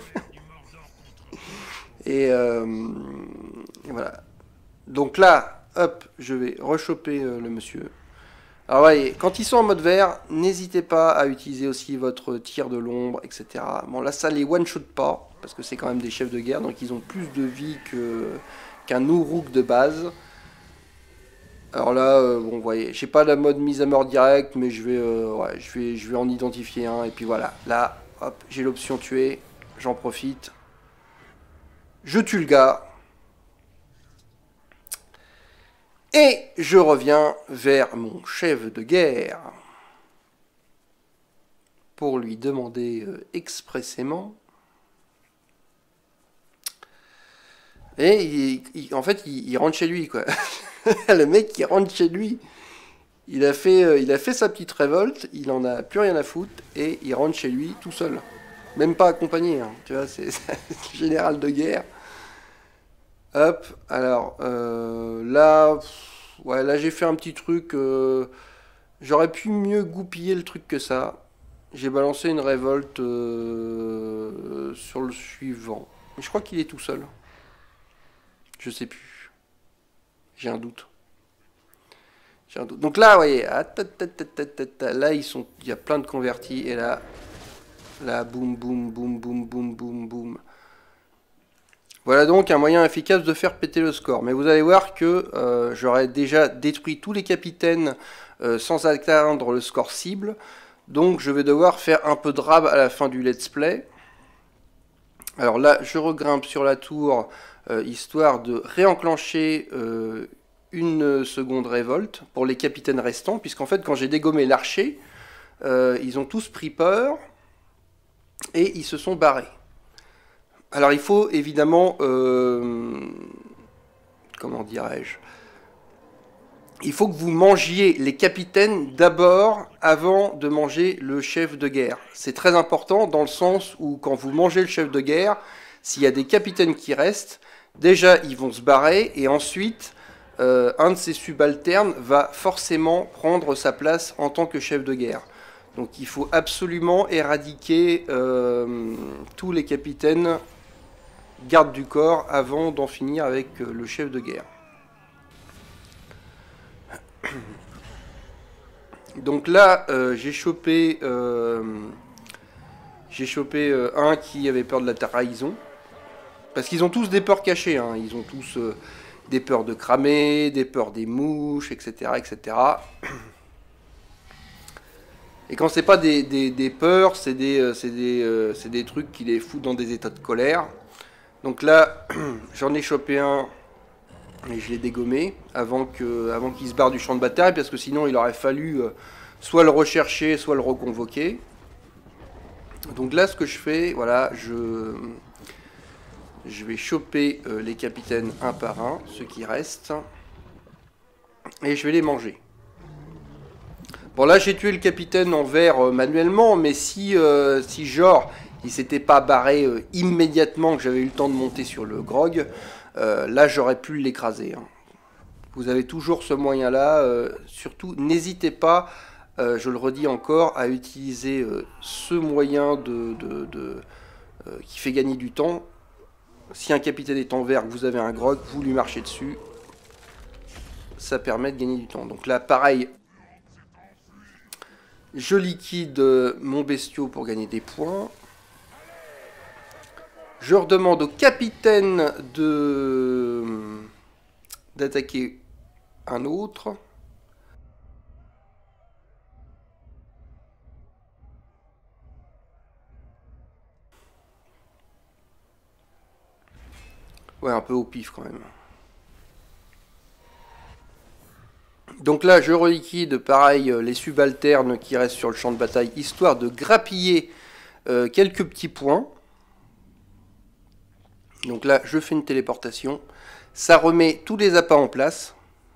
A: Et voilà. Donc là, hop, je vais rechoper le monsieur. Alors voyez, quand ils sont en mode vert, n'hésitez pas à utiliser aussi votre tir de l'ombre, etc. Bon là, ça les one-shot pas, parce que c'est quand même des chefs de guerre, donc ils ont plus de vie qu'un Uruk de base. Alors là, bon, vous voyez, j'ai pas la mode mise à mort direct, mais je vais en identifier un, et puis voilà. Là, hop, j'ai l'option tuer, j'en profite. Je tue le gars. Et je reviens vers mon chef de guerre pour lui demander expressément. Et en fait, il rentre chez lui, quoi. Le mec, il rentre chez lui. Il a fait sa petite révolte, il en a plus rien à foutre, et il rentre chez lui tout seul. Même pas accompagné, hein. Tu vois, c'est le général de guerre. Hop, alors, là... Ouais, là j'ai fait un petit truc. J'aurais pu mieux goupiller le truc que ça. J'ai balancé une révolte sur le suivant. Mais je crois qu'il est tout seul. Je sais plus. J'ai un doute. J'ai un doute. Donc là, vous voyez, là il y a plein de convertis et là, boum, boum, boum, boum, boum, boum, boum. Voilà donc un moyen efficace de faire péter le score. Mais vous allez voir que j'aurais déjà détruit tous les capitaines sans atteindre le score cible. Donc je vais devoir faire un peu de rab à la fin du let's play. Alors là, je regrimpe sur la tour, histoire de réenclencher une seconde révolte pour les capitaines restants. Puisqu'en fait, quand j'ai dégommé l'archer, ils ont tous pris peur et ils se sont barrés. Alors il faut évidemment, comment dirais-je, il faut que vous mangiez les capitaines d'abord avant de manger le chef de guerre. C'est très important dans le sens où quand vous mangez le chef de guerre, s'il y a des capitaines qui restent, déjà ils vont se barrer et ensuite un de ces subalternes va forcément prendre sa place en tant que chef de guerre. Donc il faut absolument éradiquer tous les capitaines garde du corps avant d'en finir avec le chef de guerre. Donc là, j'ai chopé un qui avait peur de la trahison. Parce qu'ils ont tous des peurs cachées. Hein. Ils ont tous des peurs de cramer, des peurs des mouches, etc. etc. Et quand c'est pas des peurs, c'est des trucs qui les foutent dans des états de colère. Donc là, j'en ai chopé un et je l'ai dégommé avant qu'il se barre du champ de bataille, parce que sinon il aurait fallu soit le rechercher, soit le reconvoquer. Donc là, ce que je fais, voilà, je vais choper les capitaines un par un, ceux qui restent, et je vais les manger. Bon là, j'ai tué le capitaine en vert manuellement, mais si genre... il s'était pas barré immédiatement que j'avais eu le temps de monter sur le grog, là j'aurais pu l'écraser. Hein. Vous avez toujours ce moyen-là. Surtout, n'hésitez pas, je le redis encore, à utiliser ce moyen qui fait gagner du temps. Si un capitaine est en vert, que vous avez un grog, vous lui marchez dessus. Ça permet de gagner du temps. Donc là, pareil, je liquide mon bestiau pour gagner des points. Je redemande au capitaine d'attaquer un autre. Ouais, un peu au pif quand même. Donc là, je reliquide, pareil, les subalternes qui restent sur le champ de bataille, histoire de grappiller quelques petits points. Donc là, je fais une téléportation. Ça remet tous les appâts en place.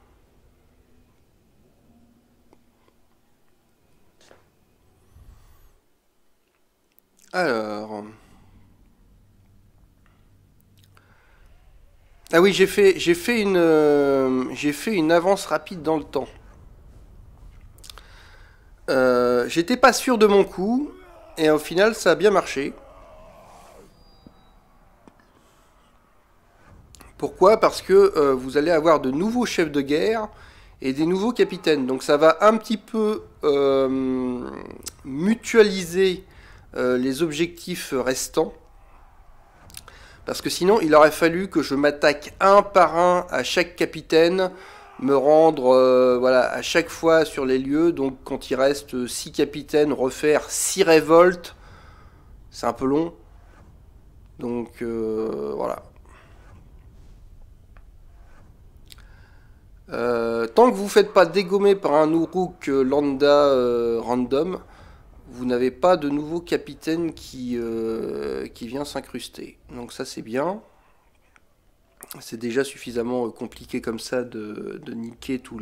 A: Alors... ah oui, j'ai fait une avance rapide dans le temps. J'étais pas sûr de mon coup, et au final, ça a bien marché. Pourquoi? Parce que vous allez avoir de nouveaux chefs de guerre et des nouveaux capitaines. Donc ça va un petit peu mutualiser les objectifs restants. Parce que sinon, il aurait fallu que je m'attaque un par un à chaque capitaine, me rendre voilà, à chaque fois sur les lieux. Donc quand il reste 6 capitaines, refaire 6 révoltes, c'est un peu long. Donc voilà. Tant que vous ne faites pas dégommer par un Uruk lambda random, vous n'avez pas de nouveau capitaine qui vient s'incruster. Donc ça c'est bien. C'est déjà suffisamment compliqué comme ça de niquer toutes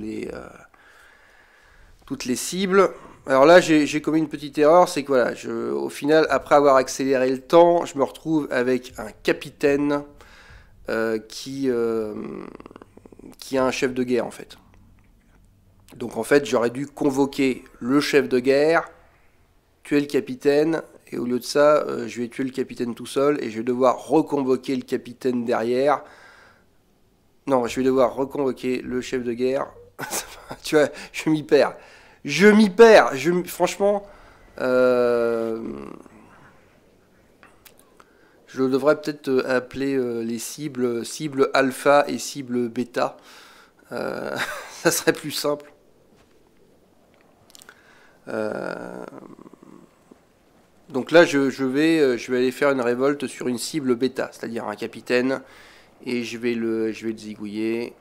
A: les cibles. Alors là j'ai commis une petite erreur, c'est que voilà, au final, après avoir accéléré le temps, je me retrouve avec un capitaine qui a un chef de guerre en fait. Donc en fait j'aurais dû convoquer le chef de guerre, tuer le capitaine, et au lieu de ça je vais tuer le capitaine tout seul et je vais devoir reconvoquer le capitaine derrière. Non, je vais devoir reconvoquer le chef de guerre. Tu vois, je m'y perds. Franchement, je Je devrais peut-être appeler les cibles alpha et cible bêta. Ça serait plus simple. Donc là, je vais aller faire une révolte sur une cible bêta, c'est-à-dire un capitaine, et je vais le zigouiller.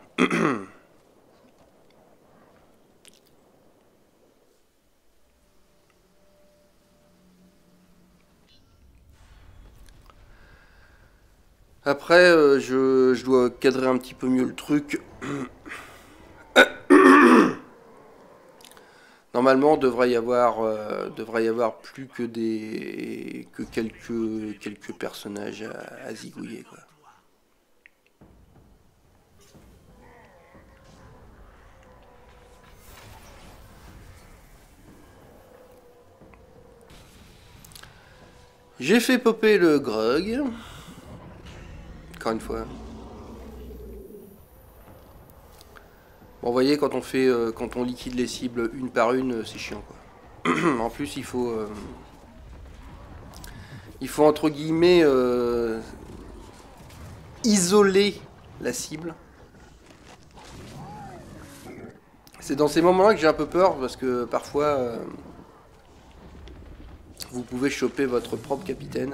A: Après, je dois cadrer un petit peu mieux le truc. Normalement, devrait y avoir plus que quelques personnages à zigouiller, quoi. J'ai fait popper le grog. Encore une fois. Bon, vous voyez, quand on liquide les cibles une par une, c'est chiant, quoi. En plus, il faut entre guillemets isoler la cible. C'est dans ces moments-là que j'ai un peu peur, parce que parfois vous pouvez choper votre propre capitaine.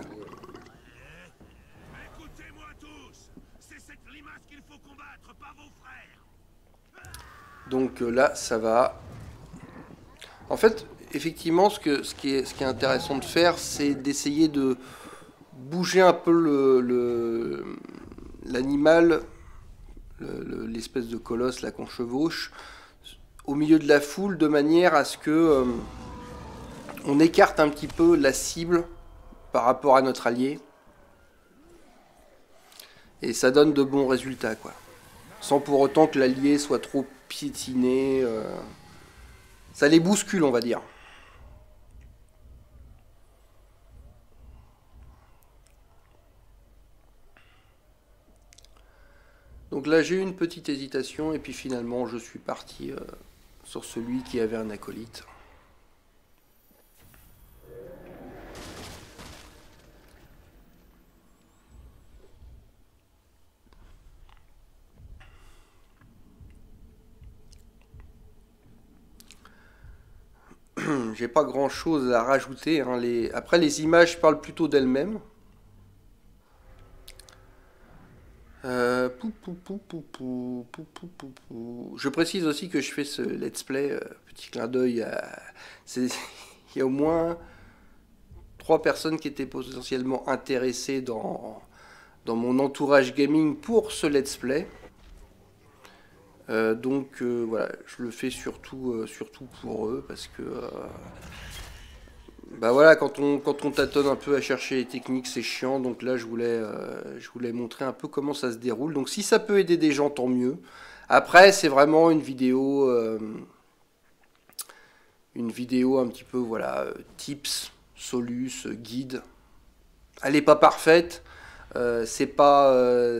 B: Écoutez-moi tous, c'est cette limace qu'il faut combattre, pas vos frères.
A: Donc là, ça va. En fait, effectivement, ce qui est intéressant de faire, c'est d'essayer de bouger un peu l'animal, l'espèce de colosse là qu'on chevauche, au milieu de la foule, de manière à ce que on écarte un petit peu la cible par rapport à notre allié. Et ça donne de bons résultats, quoi. Sans pour autant que l'allié soit trop piétiné. Ça les bouscule, on va dire. Donc là, j'ai eu une petite hésitation, et puis finalement, je suis parti sur celui qui avait un acolyte. J'ai pas grand chose à rajouter, hein. Après, les images parlent plutôt d'elles-mêmes. Je précise aussi que je fais ce let's play, petit clin d'œil il y a au moins 3 personnes qui étaient potentiellement intéressées dans mon entourage gaming pour ce let's play. Donc voilà, je le fais surtout pour eux, parce que bah voilà, quand on tâtonne un peu à chercher les techniques, c'est chiant. Donc là, je voulais montrer un peu comment ça se déroule. Donc si ça peut aider des gens, tant mieux. Après, c'est vraiment une vidéo un petit peu, voilà, tips, solus, guide. Elle n'est pas parfaite. C'est pas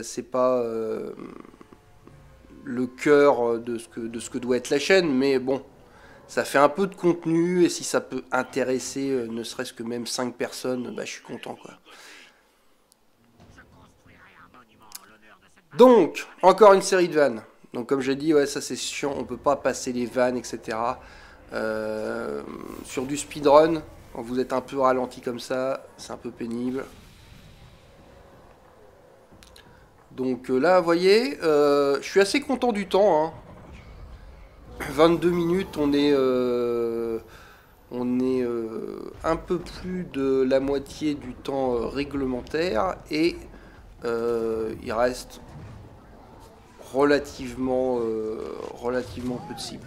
A: le cœur de ce que doit être la chaîne, mais bon, ça fait un peu de contenu, et si ça peut intéresser ne serait-ce que même 5 personnes, bah, je suis content, quoi. Donc, encore une série de vannes. Donc comme j'ai dit, ouais, ça c'est chiant, on peut pas passer les vannes, etc. Sur du speedrun, quand vous êtes un peu ralenti comme ça, c'est un peu pénible. Donc là, vous voyez, je suis assez content du temps, hein. 22 minutes, on est un peu plus de la moitié du temps réglementaire, et il reste relativement peu de cibles.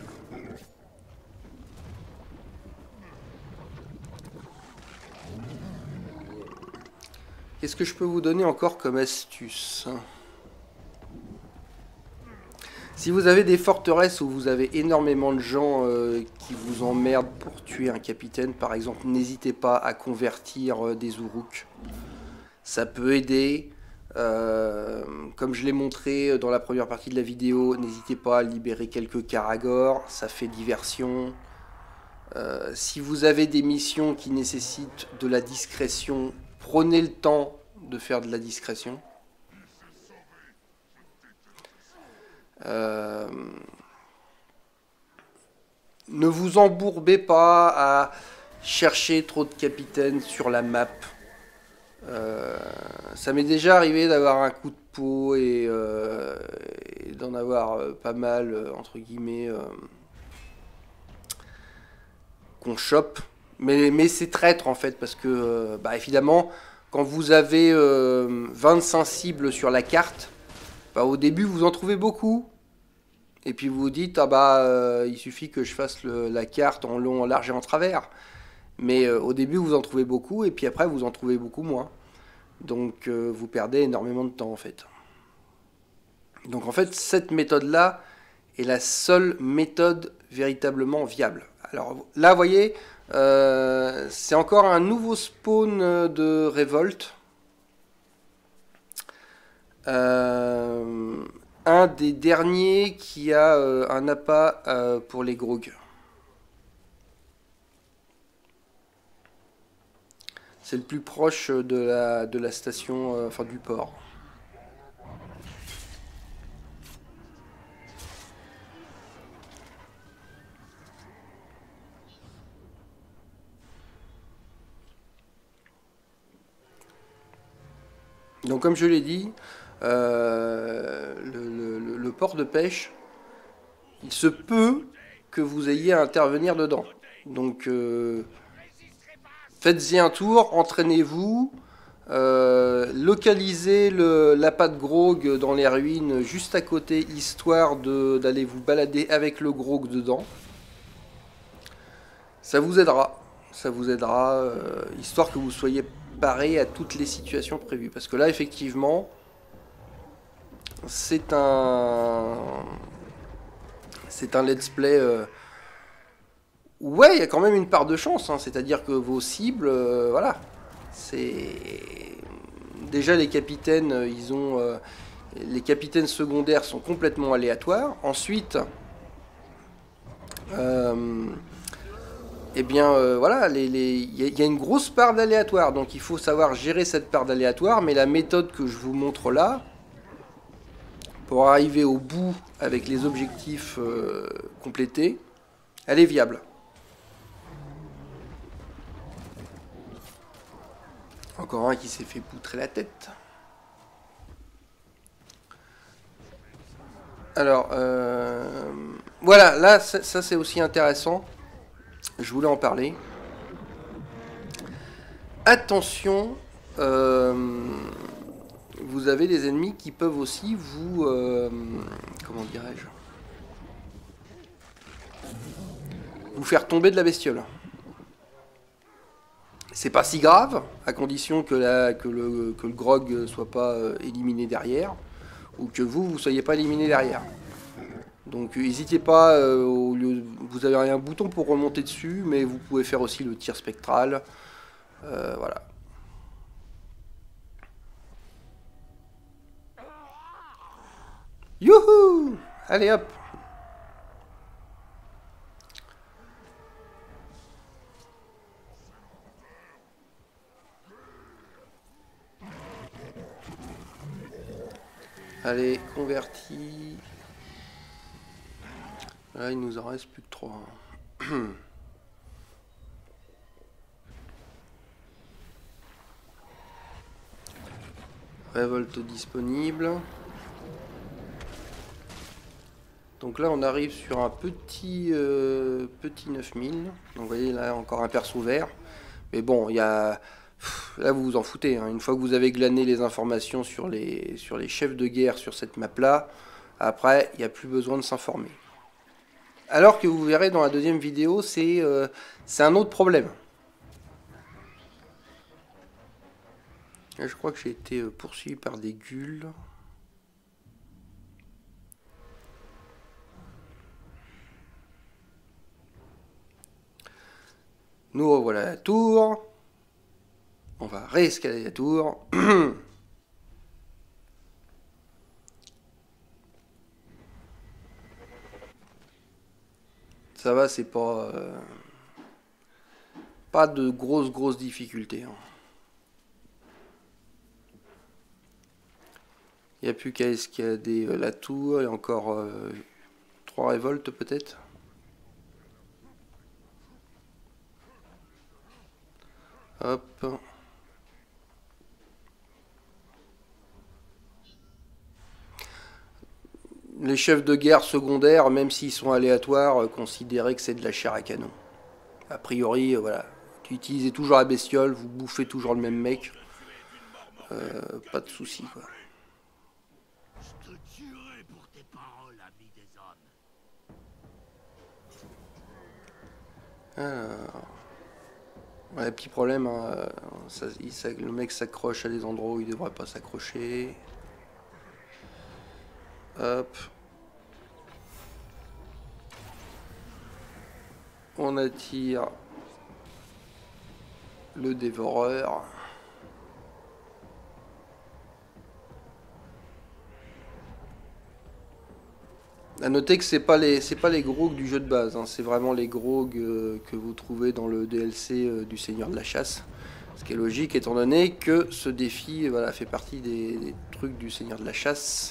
A: Qu'est-ce que je peux vous donner encore comme astuce ? Si vous avez des forteresses où vous avez énormément de gens qui vous emmerdent pour tuer un capitaine, par exemple, n'hésitez pas à convertir des Uruks. Ça peut aider. Comme je l'ai montré dans la première partie de la vidéo, n'hésitez pas à libérer quelques Karagors, ça fait diversion. Si vous avez des missions qui nécessitent de la discrétion, prenez le temps de faire de la discrétion. Ne vous embourbez pas à chercher trop de capitaines sur la map. Ça m'est déjà arrivé d'avoir un coup de peau et d'en avoir pas mal, entre guillemets, qu'on chope. Mais c'est traître en fait, parce que, bah, évidemment, quand vous avez 25 cibles sur la carte, bah, au début vous en trouvez beaucoup. Et puis vous vous dites, ah bah, il suffit que je fasse la carte en long, en large et en travers. Mais au début vous en trouvez beaucoup, et puis après vous en trouvez beaucoup moins. Donc vous perdez énormément de temps en fait. Donc en fait cette méthode-là est la seule méthode véritablement viable. Alors là vous voyez, c'est encore un nouveau spawn de révolte. Un des derniers qui a un appât pour les grogs. C'est le plus proche de la station, enfin du port. Donc comme je l'ai dit, le port de pêche, il se peut que vous ayez à intervenir dedans. Donc faites-y un tour, entraînez-vous, localisez l'appât de grog dans les ruines juste à côté, histoire d'aller vous balader avec le grog dedans. Ça vous aidera. Ça vous aidera, histoire que vous soyez paré à toutes les situations prévues. Parce que là, effectivement, c'est un let's play. Ouais, il y a quand même une part de chance. Hein. C'est-à-dire que vos cibles, voilà. C'est. Déjà, les capitaines, ils ont. Les capitaines secondaires sont complètement aléatoires. Ensuite. Eh bien, voilà, il y a une grosse part d'aléatoire, donc il faut savoir gérer cette part d'aléatoire, mais la méthode que je vous montre là, pour arriver au bout avec les objectifs complétés, elle est viable. Encore un qui s'est fait poutrer la tête. Alors, voilà, là, ça c'est aussi intéressant. Je voulais en parler. Attention, vous avez des ennemis qui peuvent aussi vous... comment dirais-je, vous faire tomber de la bestiole. C'est pas si grave, à condition que le grog soit pas éliminé derrière, ou que vous soyez pas éliminé derrière. Donc n'hésitez pas, vous avez un bouton pour remonter dessus, mais vous pouvez faire aussi le tir spectral. Voilà. Youhou! Allez hop! Allez, converti. Là, il nous en reste plus que 3. Révolte disponible. Donc là, on arrive sur un petit 9000. Donc vous voyez, là, encore un perso vert. Mais bon, il y a... Là, vous vous en foutez. Hein. Une fois que vous avez glané les informations sur les chefs de guerre sur cette map-là, après, il n'y a plus besoin de s'informer. Alors que vous verrez dans la deuxième vidéo, c'est un autre problème. Là, je crois que j'ai été poursuivi par des ghouls. Nous revoilà à la tour. On va réescalader la tour. Ça va, c'est pas... pas de grosses difficultés. Hein. Il n'y a plus qu'à escalader la tour et encore 3 révoltes peut-être. Hop. Les chefs de guerre secondaires, même s'ils sont aléatoires, considéraient que c'est de la chair à canon. A priori, voilà. Tu utilisez toujours la bestiole, vous bouffez toujours le même mec. Pas de soucis, quoi.
B: Je te tuerai pour tes paroles, ami des hommes.
A: Alors... Ouais, petit problème, hein, le mec s'accroche à des endroits où il devrait pas s'accrocher. Hop. On attire le dévoreur. A noter que c'est pas les grogs du jeu de base, hein, c'est vraiment les grogs que vous trouvez dans le DLC du Seigneur de la Chasse. Ce qui est logique étant donné que ce défi voilà, fait partie des trucs du Seigneur de la Chasse.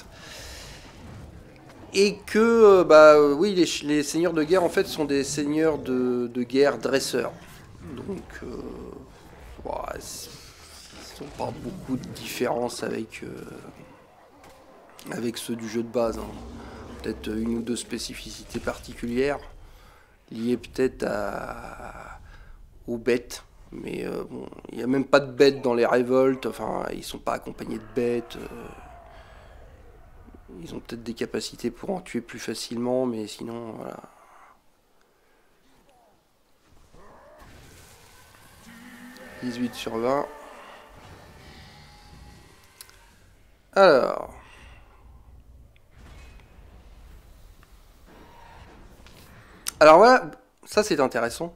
A: Et que, oui, les seigneurs de guerre en fait sont des seigneurs de guerre dresseurs. Donc, voilà, ils n'ont pas beaucoup de différence avec ceux du jeu de base. Hein. Peut-être une ou deux spécificités particulières, liées peut-être aux bêtes. Mais bon, il n'y a même pas de bêtes dans les révoltes, enfin, ils sont pas accompagnés de bêtes. Ils ont peut-être des capacités pour en tuer plus facilement, mais sinon, voilà. « 18 sur 20. » Alors... Alors voilà, ça c'est intéressant.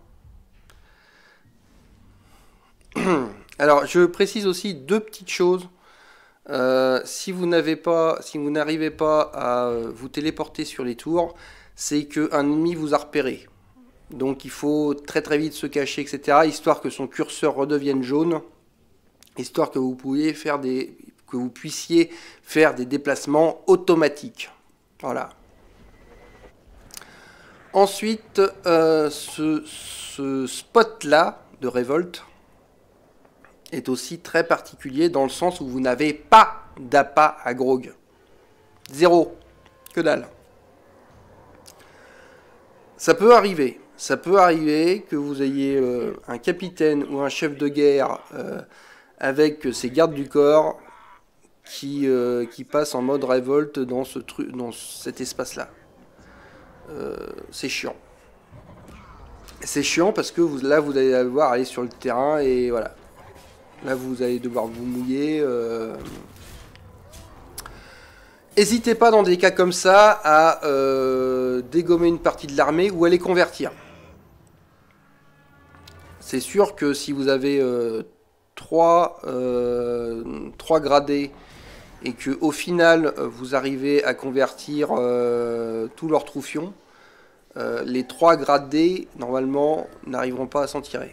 A: Alors, je précise aussi deux petites choses. Si vous n'arrivez pas à vous téléporter sur les tours, c'est qu'un ennemi vous a repéré. Donc il faut très très vite se cacher, etc. Histoire que son curseur redevienne jaune. Histoire que vous puissiez faire des déplacements automatiques. Voilà. Ensuite, ce spot-là de révolte est aussi très particulier dans le sens où vous n'avez pas d'appât à grog. Zéro. Que dalle. Ça peut arriver que vous ayez un capitaine ou un chef de guerre avec ses gardes du corps qui passe en mode révolte dans cet espace-là. C'est chiant. C'est chiant parce que là, vous allez devoir aller sur le terrain et voilà. Là, vous allez devoir vous mouiller. N'hésitez pas dans des cas comme ça à dégommer une partie de l'armée ou à les convertir. C'est sûr que si vous avez 3 gradés et que au final vous arrivez à convertir tous leurs troufions, les 3 gradés normalement n'arriveront pas à s'en tirer.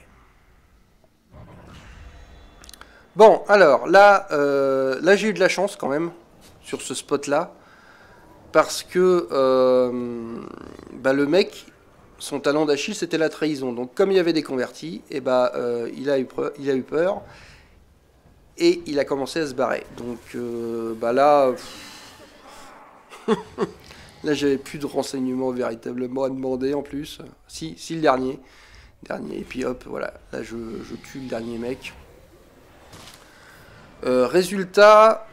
A: Bon, alors là j'ai eu de la chance quand même sur ce spot là parce que le mec, son talent d'Achille c'était la trahison. Donc comme il y avait des convertis, et il a eu peur et il a commencé à se barrer. Donc là là j'avais plus de renseignements véritablement à demander en plus. Si le dernier et puis hop voilà, là je tue le dernier mec. Résultat,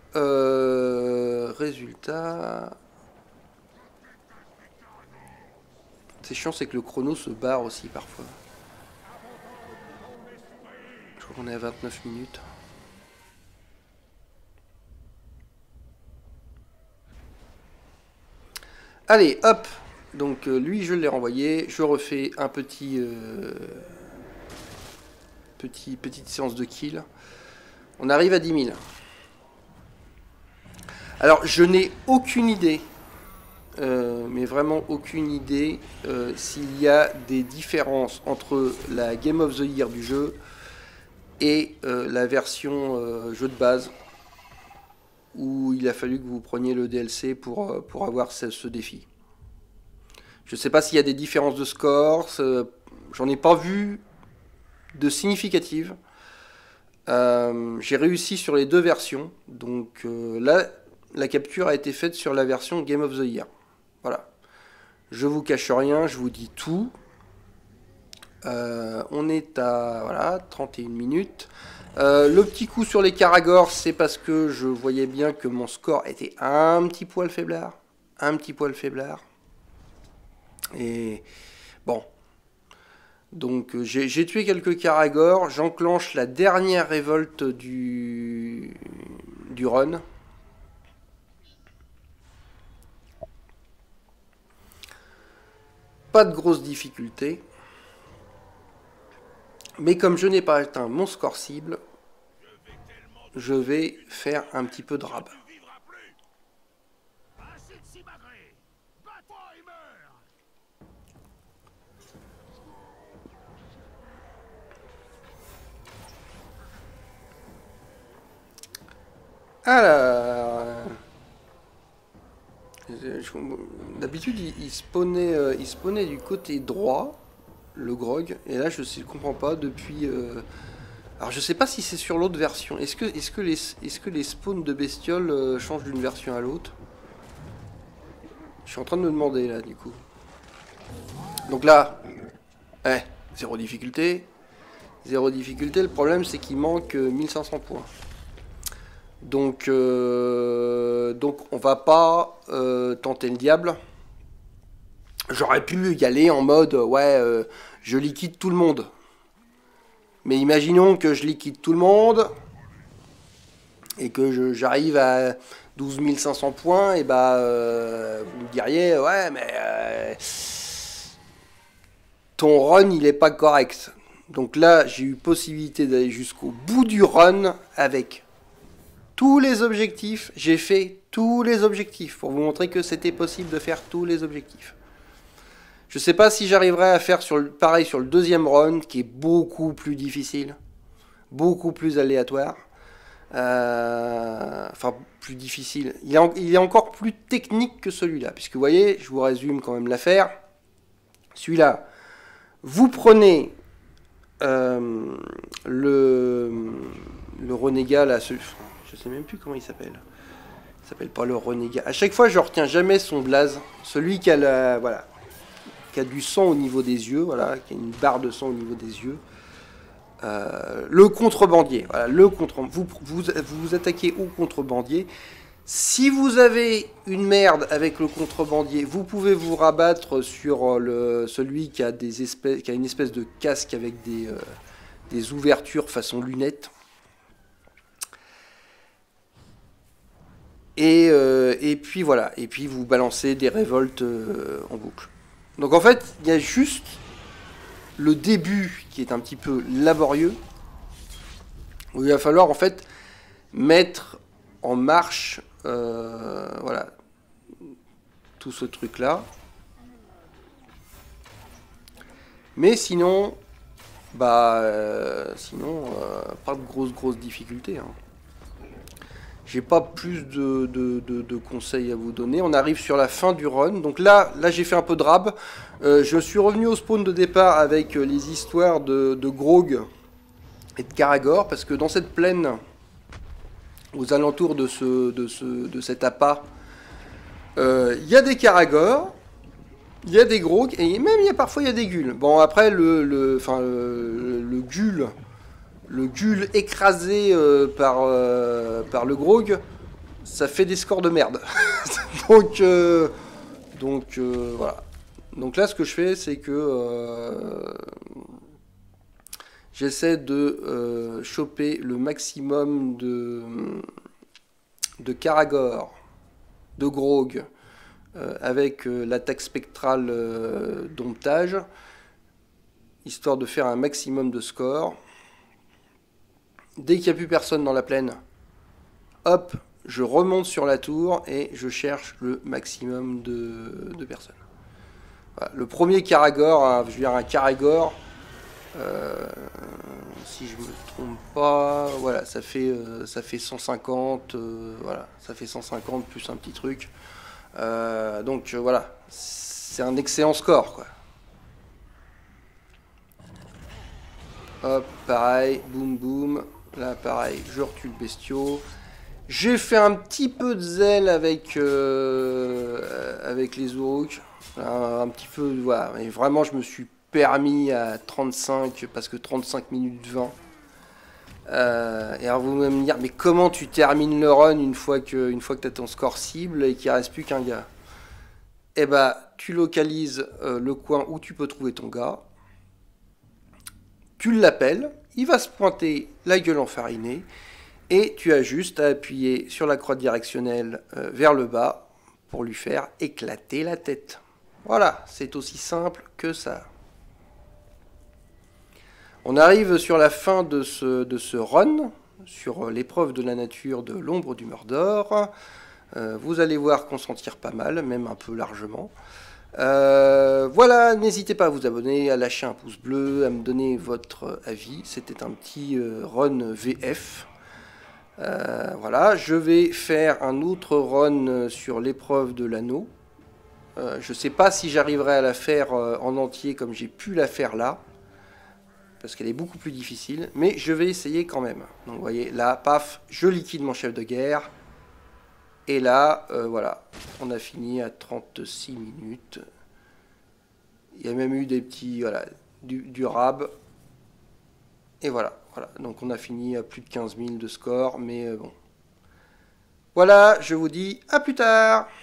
A: c'est chiant, c'est que le chrono se barre aussi parfois. Je crois qu'on est à 29 minutes. Allez, hop. Donc lui, je l'ai renvoyé. Je refais un petite séance de kill. On arrive à 10 000. Alors, je n'ai aucune idée, mais vraiment aucune idée, s'il y a des différences entre la Game of the Year du jeu et la version jeu de base. ou il a fallu que vous preniez le DLC pour avoir ce défi. Je ne sais pas s'il y a des différences de score, j'en ai pas vu de significatives. J'ai réussi sur les deux versions, donc là, la capture a été faite sur la version Game of the Year. Voilà. Je vous cache rien, je vous dis tout. On est à voilà, 31 minutes. Le petit coup sur les Karagors, c'est parce que je voyais bien que mon score était un petit poil faiblard. Un petit poil faiblard. Et bon. Donc j'ai tué quelques Karagors. J'enclenche la dernière révolte du run. Pas de grosses difficultés. Mais comme je n'ai pas atteint mon score cible, je vais faire un petit peu de rab. Alors, d'habitude il spawnait du côté droit, le grog, et là je ne comprends pas depuis. Alors je sais pas si c'est sur l'autre version. Est-ce que les spawns de bestioles changent d'une version à l'autre? Je suis en train de me demander là du coup. Donc là, zéro difficulté. Zéro difficulté, le problème c'est qu'il manque 1500 points. Donc on va pas tenter le diable. J'aurais pu y aller en mode je liquide tout le monde. Mais imaginons que je liquide tout le monde et que j'arrive à 12 500 points, et bah vous me diriez ouais mais ton run il est pas correct. Donc là j'ai eu possibilité d'aller jusqu'au bout du run avec tous les objectifs. J'ai fait tous les objectifs pour vous montrer que c'était possible de faire tous les objectifs. Je sais pas si j'arriverai à faire pareil sur le deuxième run, qui est beaucoup plus difficile, beaucoup plus aléatoire. Enfin, plus difficile. Il est encore plus technique que celui-là, puisque vous voyez, je vous résume quand même l'affaire. Celui-là, vous prenez le renégat là, je sais même plus comment il s'appelle. Il s'appelle pas le renégat. À chaque fois, je retiens jamais son blaze. Celui qui a qui a du sang au niveau des yeux, voilà, qui a une barre de sang au niveau des yeux. Le contrebandier, voilà, vous attaquez au contrebandier. Si vous avez une merde avec le contrebandier, vous pouvez vous rabattre sur celui qui a une espèce de casque avec des ouvertures façon lunettes. Et puis voilà, et puis vous balancez des révoltes en boucle. Donc en fait, il y a juste le début qui est un petit peu laborieux, où il va falloir en fait mettre en marche voilà, tout ce truc là. Mais sinon, pas de grosses difficultés, hein. J'ai pas plus de conseils à vous donner. On arrive sur la fin du run. Donc là j'ai fait un peu de rab. Je suis revenu au spawn de départ avec les histoires de Grog et de Karagor. Parce que dans cette plaine, aux alentours de cet appât, il y a des Karagor, il y a des Grog, et même parfois il y a des Ghouls. Bon, après le Ghoul écrasé par le Grog, ça fait des scores de merde. donc voilà. Donc là, ce que je fais, c'est que j'essaie de choper le maximum de Karagor, de Grog, avec l'attaque spectrale domptage, histoire de faire un maximum de score. Dès qu'il n'y a plus personne dans la plaine, hop, je remonte sur la tour et je cherche le maximum de personnes. Voilà. Le premier Karagor, je veux dire un Karagor, Si je me trompe pas, voilà, ça fait 150, voilà, ça fait 150 plus un petit truc. Donc voilà, c'est un excellent score, quoi. Hop, pareil, boum boum. Là, pareil, je retue le bestiau. J'ai fait un petit peu de zèle avec les Uruk. Un petit peu, voilà. Mais vraiment, je me suis permis à 35, parce que 35 minutes 20. Et alors vous allez me dire, mais comment tu termines le run une fois que tu as ton score cible et qu'il ne reste plus qu'un gars? Eh bah, tu localises le coin où tu peux trouver ton gars. Tu l'appelles, il va se pointer la gueule enfarinée. Et tu as juste à appuyer sur la croix directionnelle vers le bas pour lui faire éclater la tête. Voilà, c'est aussi simple que ça. On arrive sur la fin de ce run, sur l'épreuve de la nature de l'ombre du Mordor. Vous allez voir qu'on s'en tire pas mal, même un peu largement. Voilà, n'hésitez pas à vous abonner, à lâcher un pouce bleu, à me donner votre avis. C'était un petit run VF. Voilà, je vais faire un autre run sur l'épreuve de l'anneau. Je ne sais pas si j'arriverai à la faire en entier comme j'ai pu la faire là, parce qu'elle est beaucoup plus difficile, mais je vais essayer quand même. Donc vous voyez, là, paf, je liquide mon chef de guerre. Et là, voilà, on a fini à 36 minutes. Il y a même eu des petits, voilà, du rab. Et voilà, donc on a fini à plus de 15 000 de score, mais bon. Voilà, je vous dis à plus tard.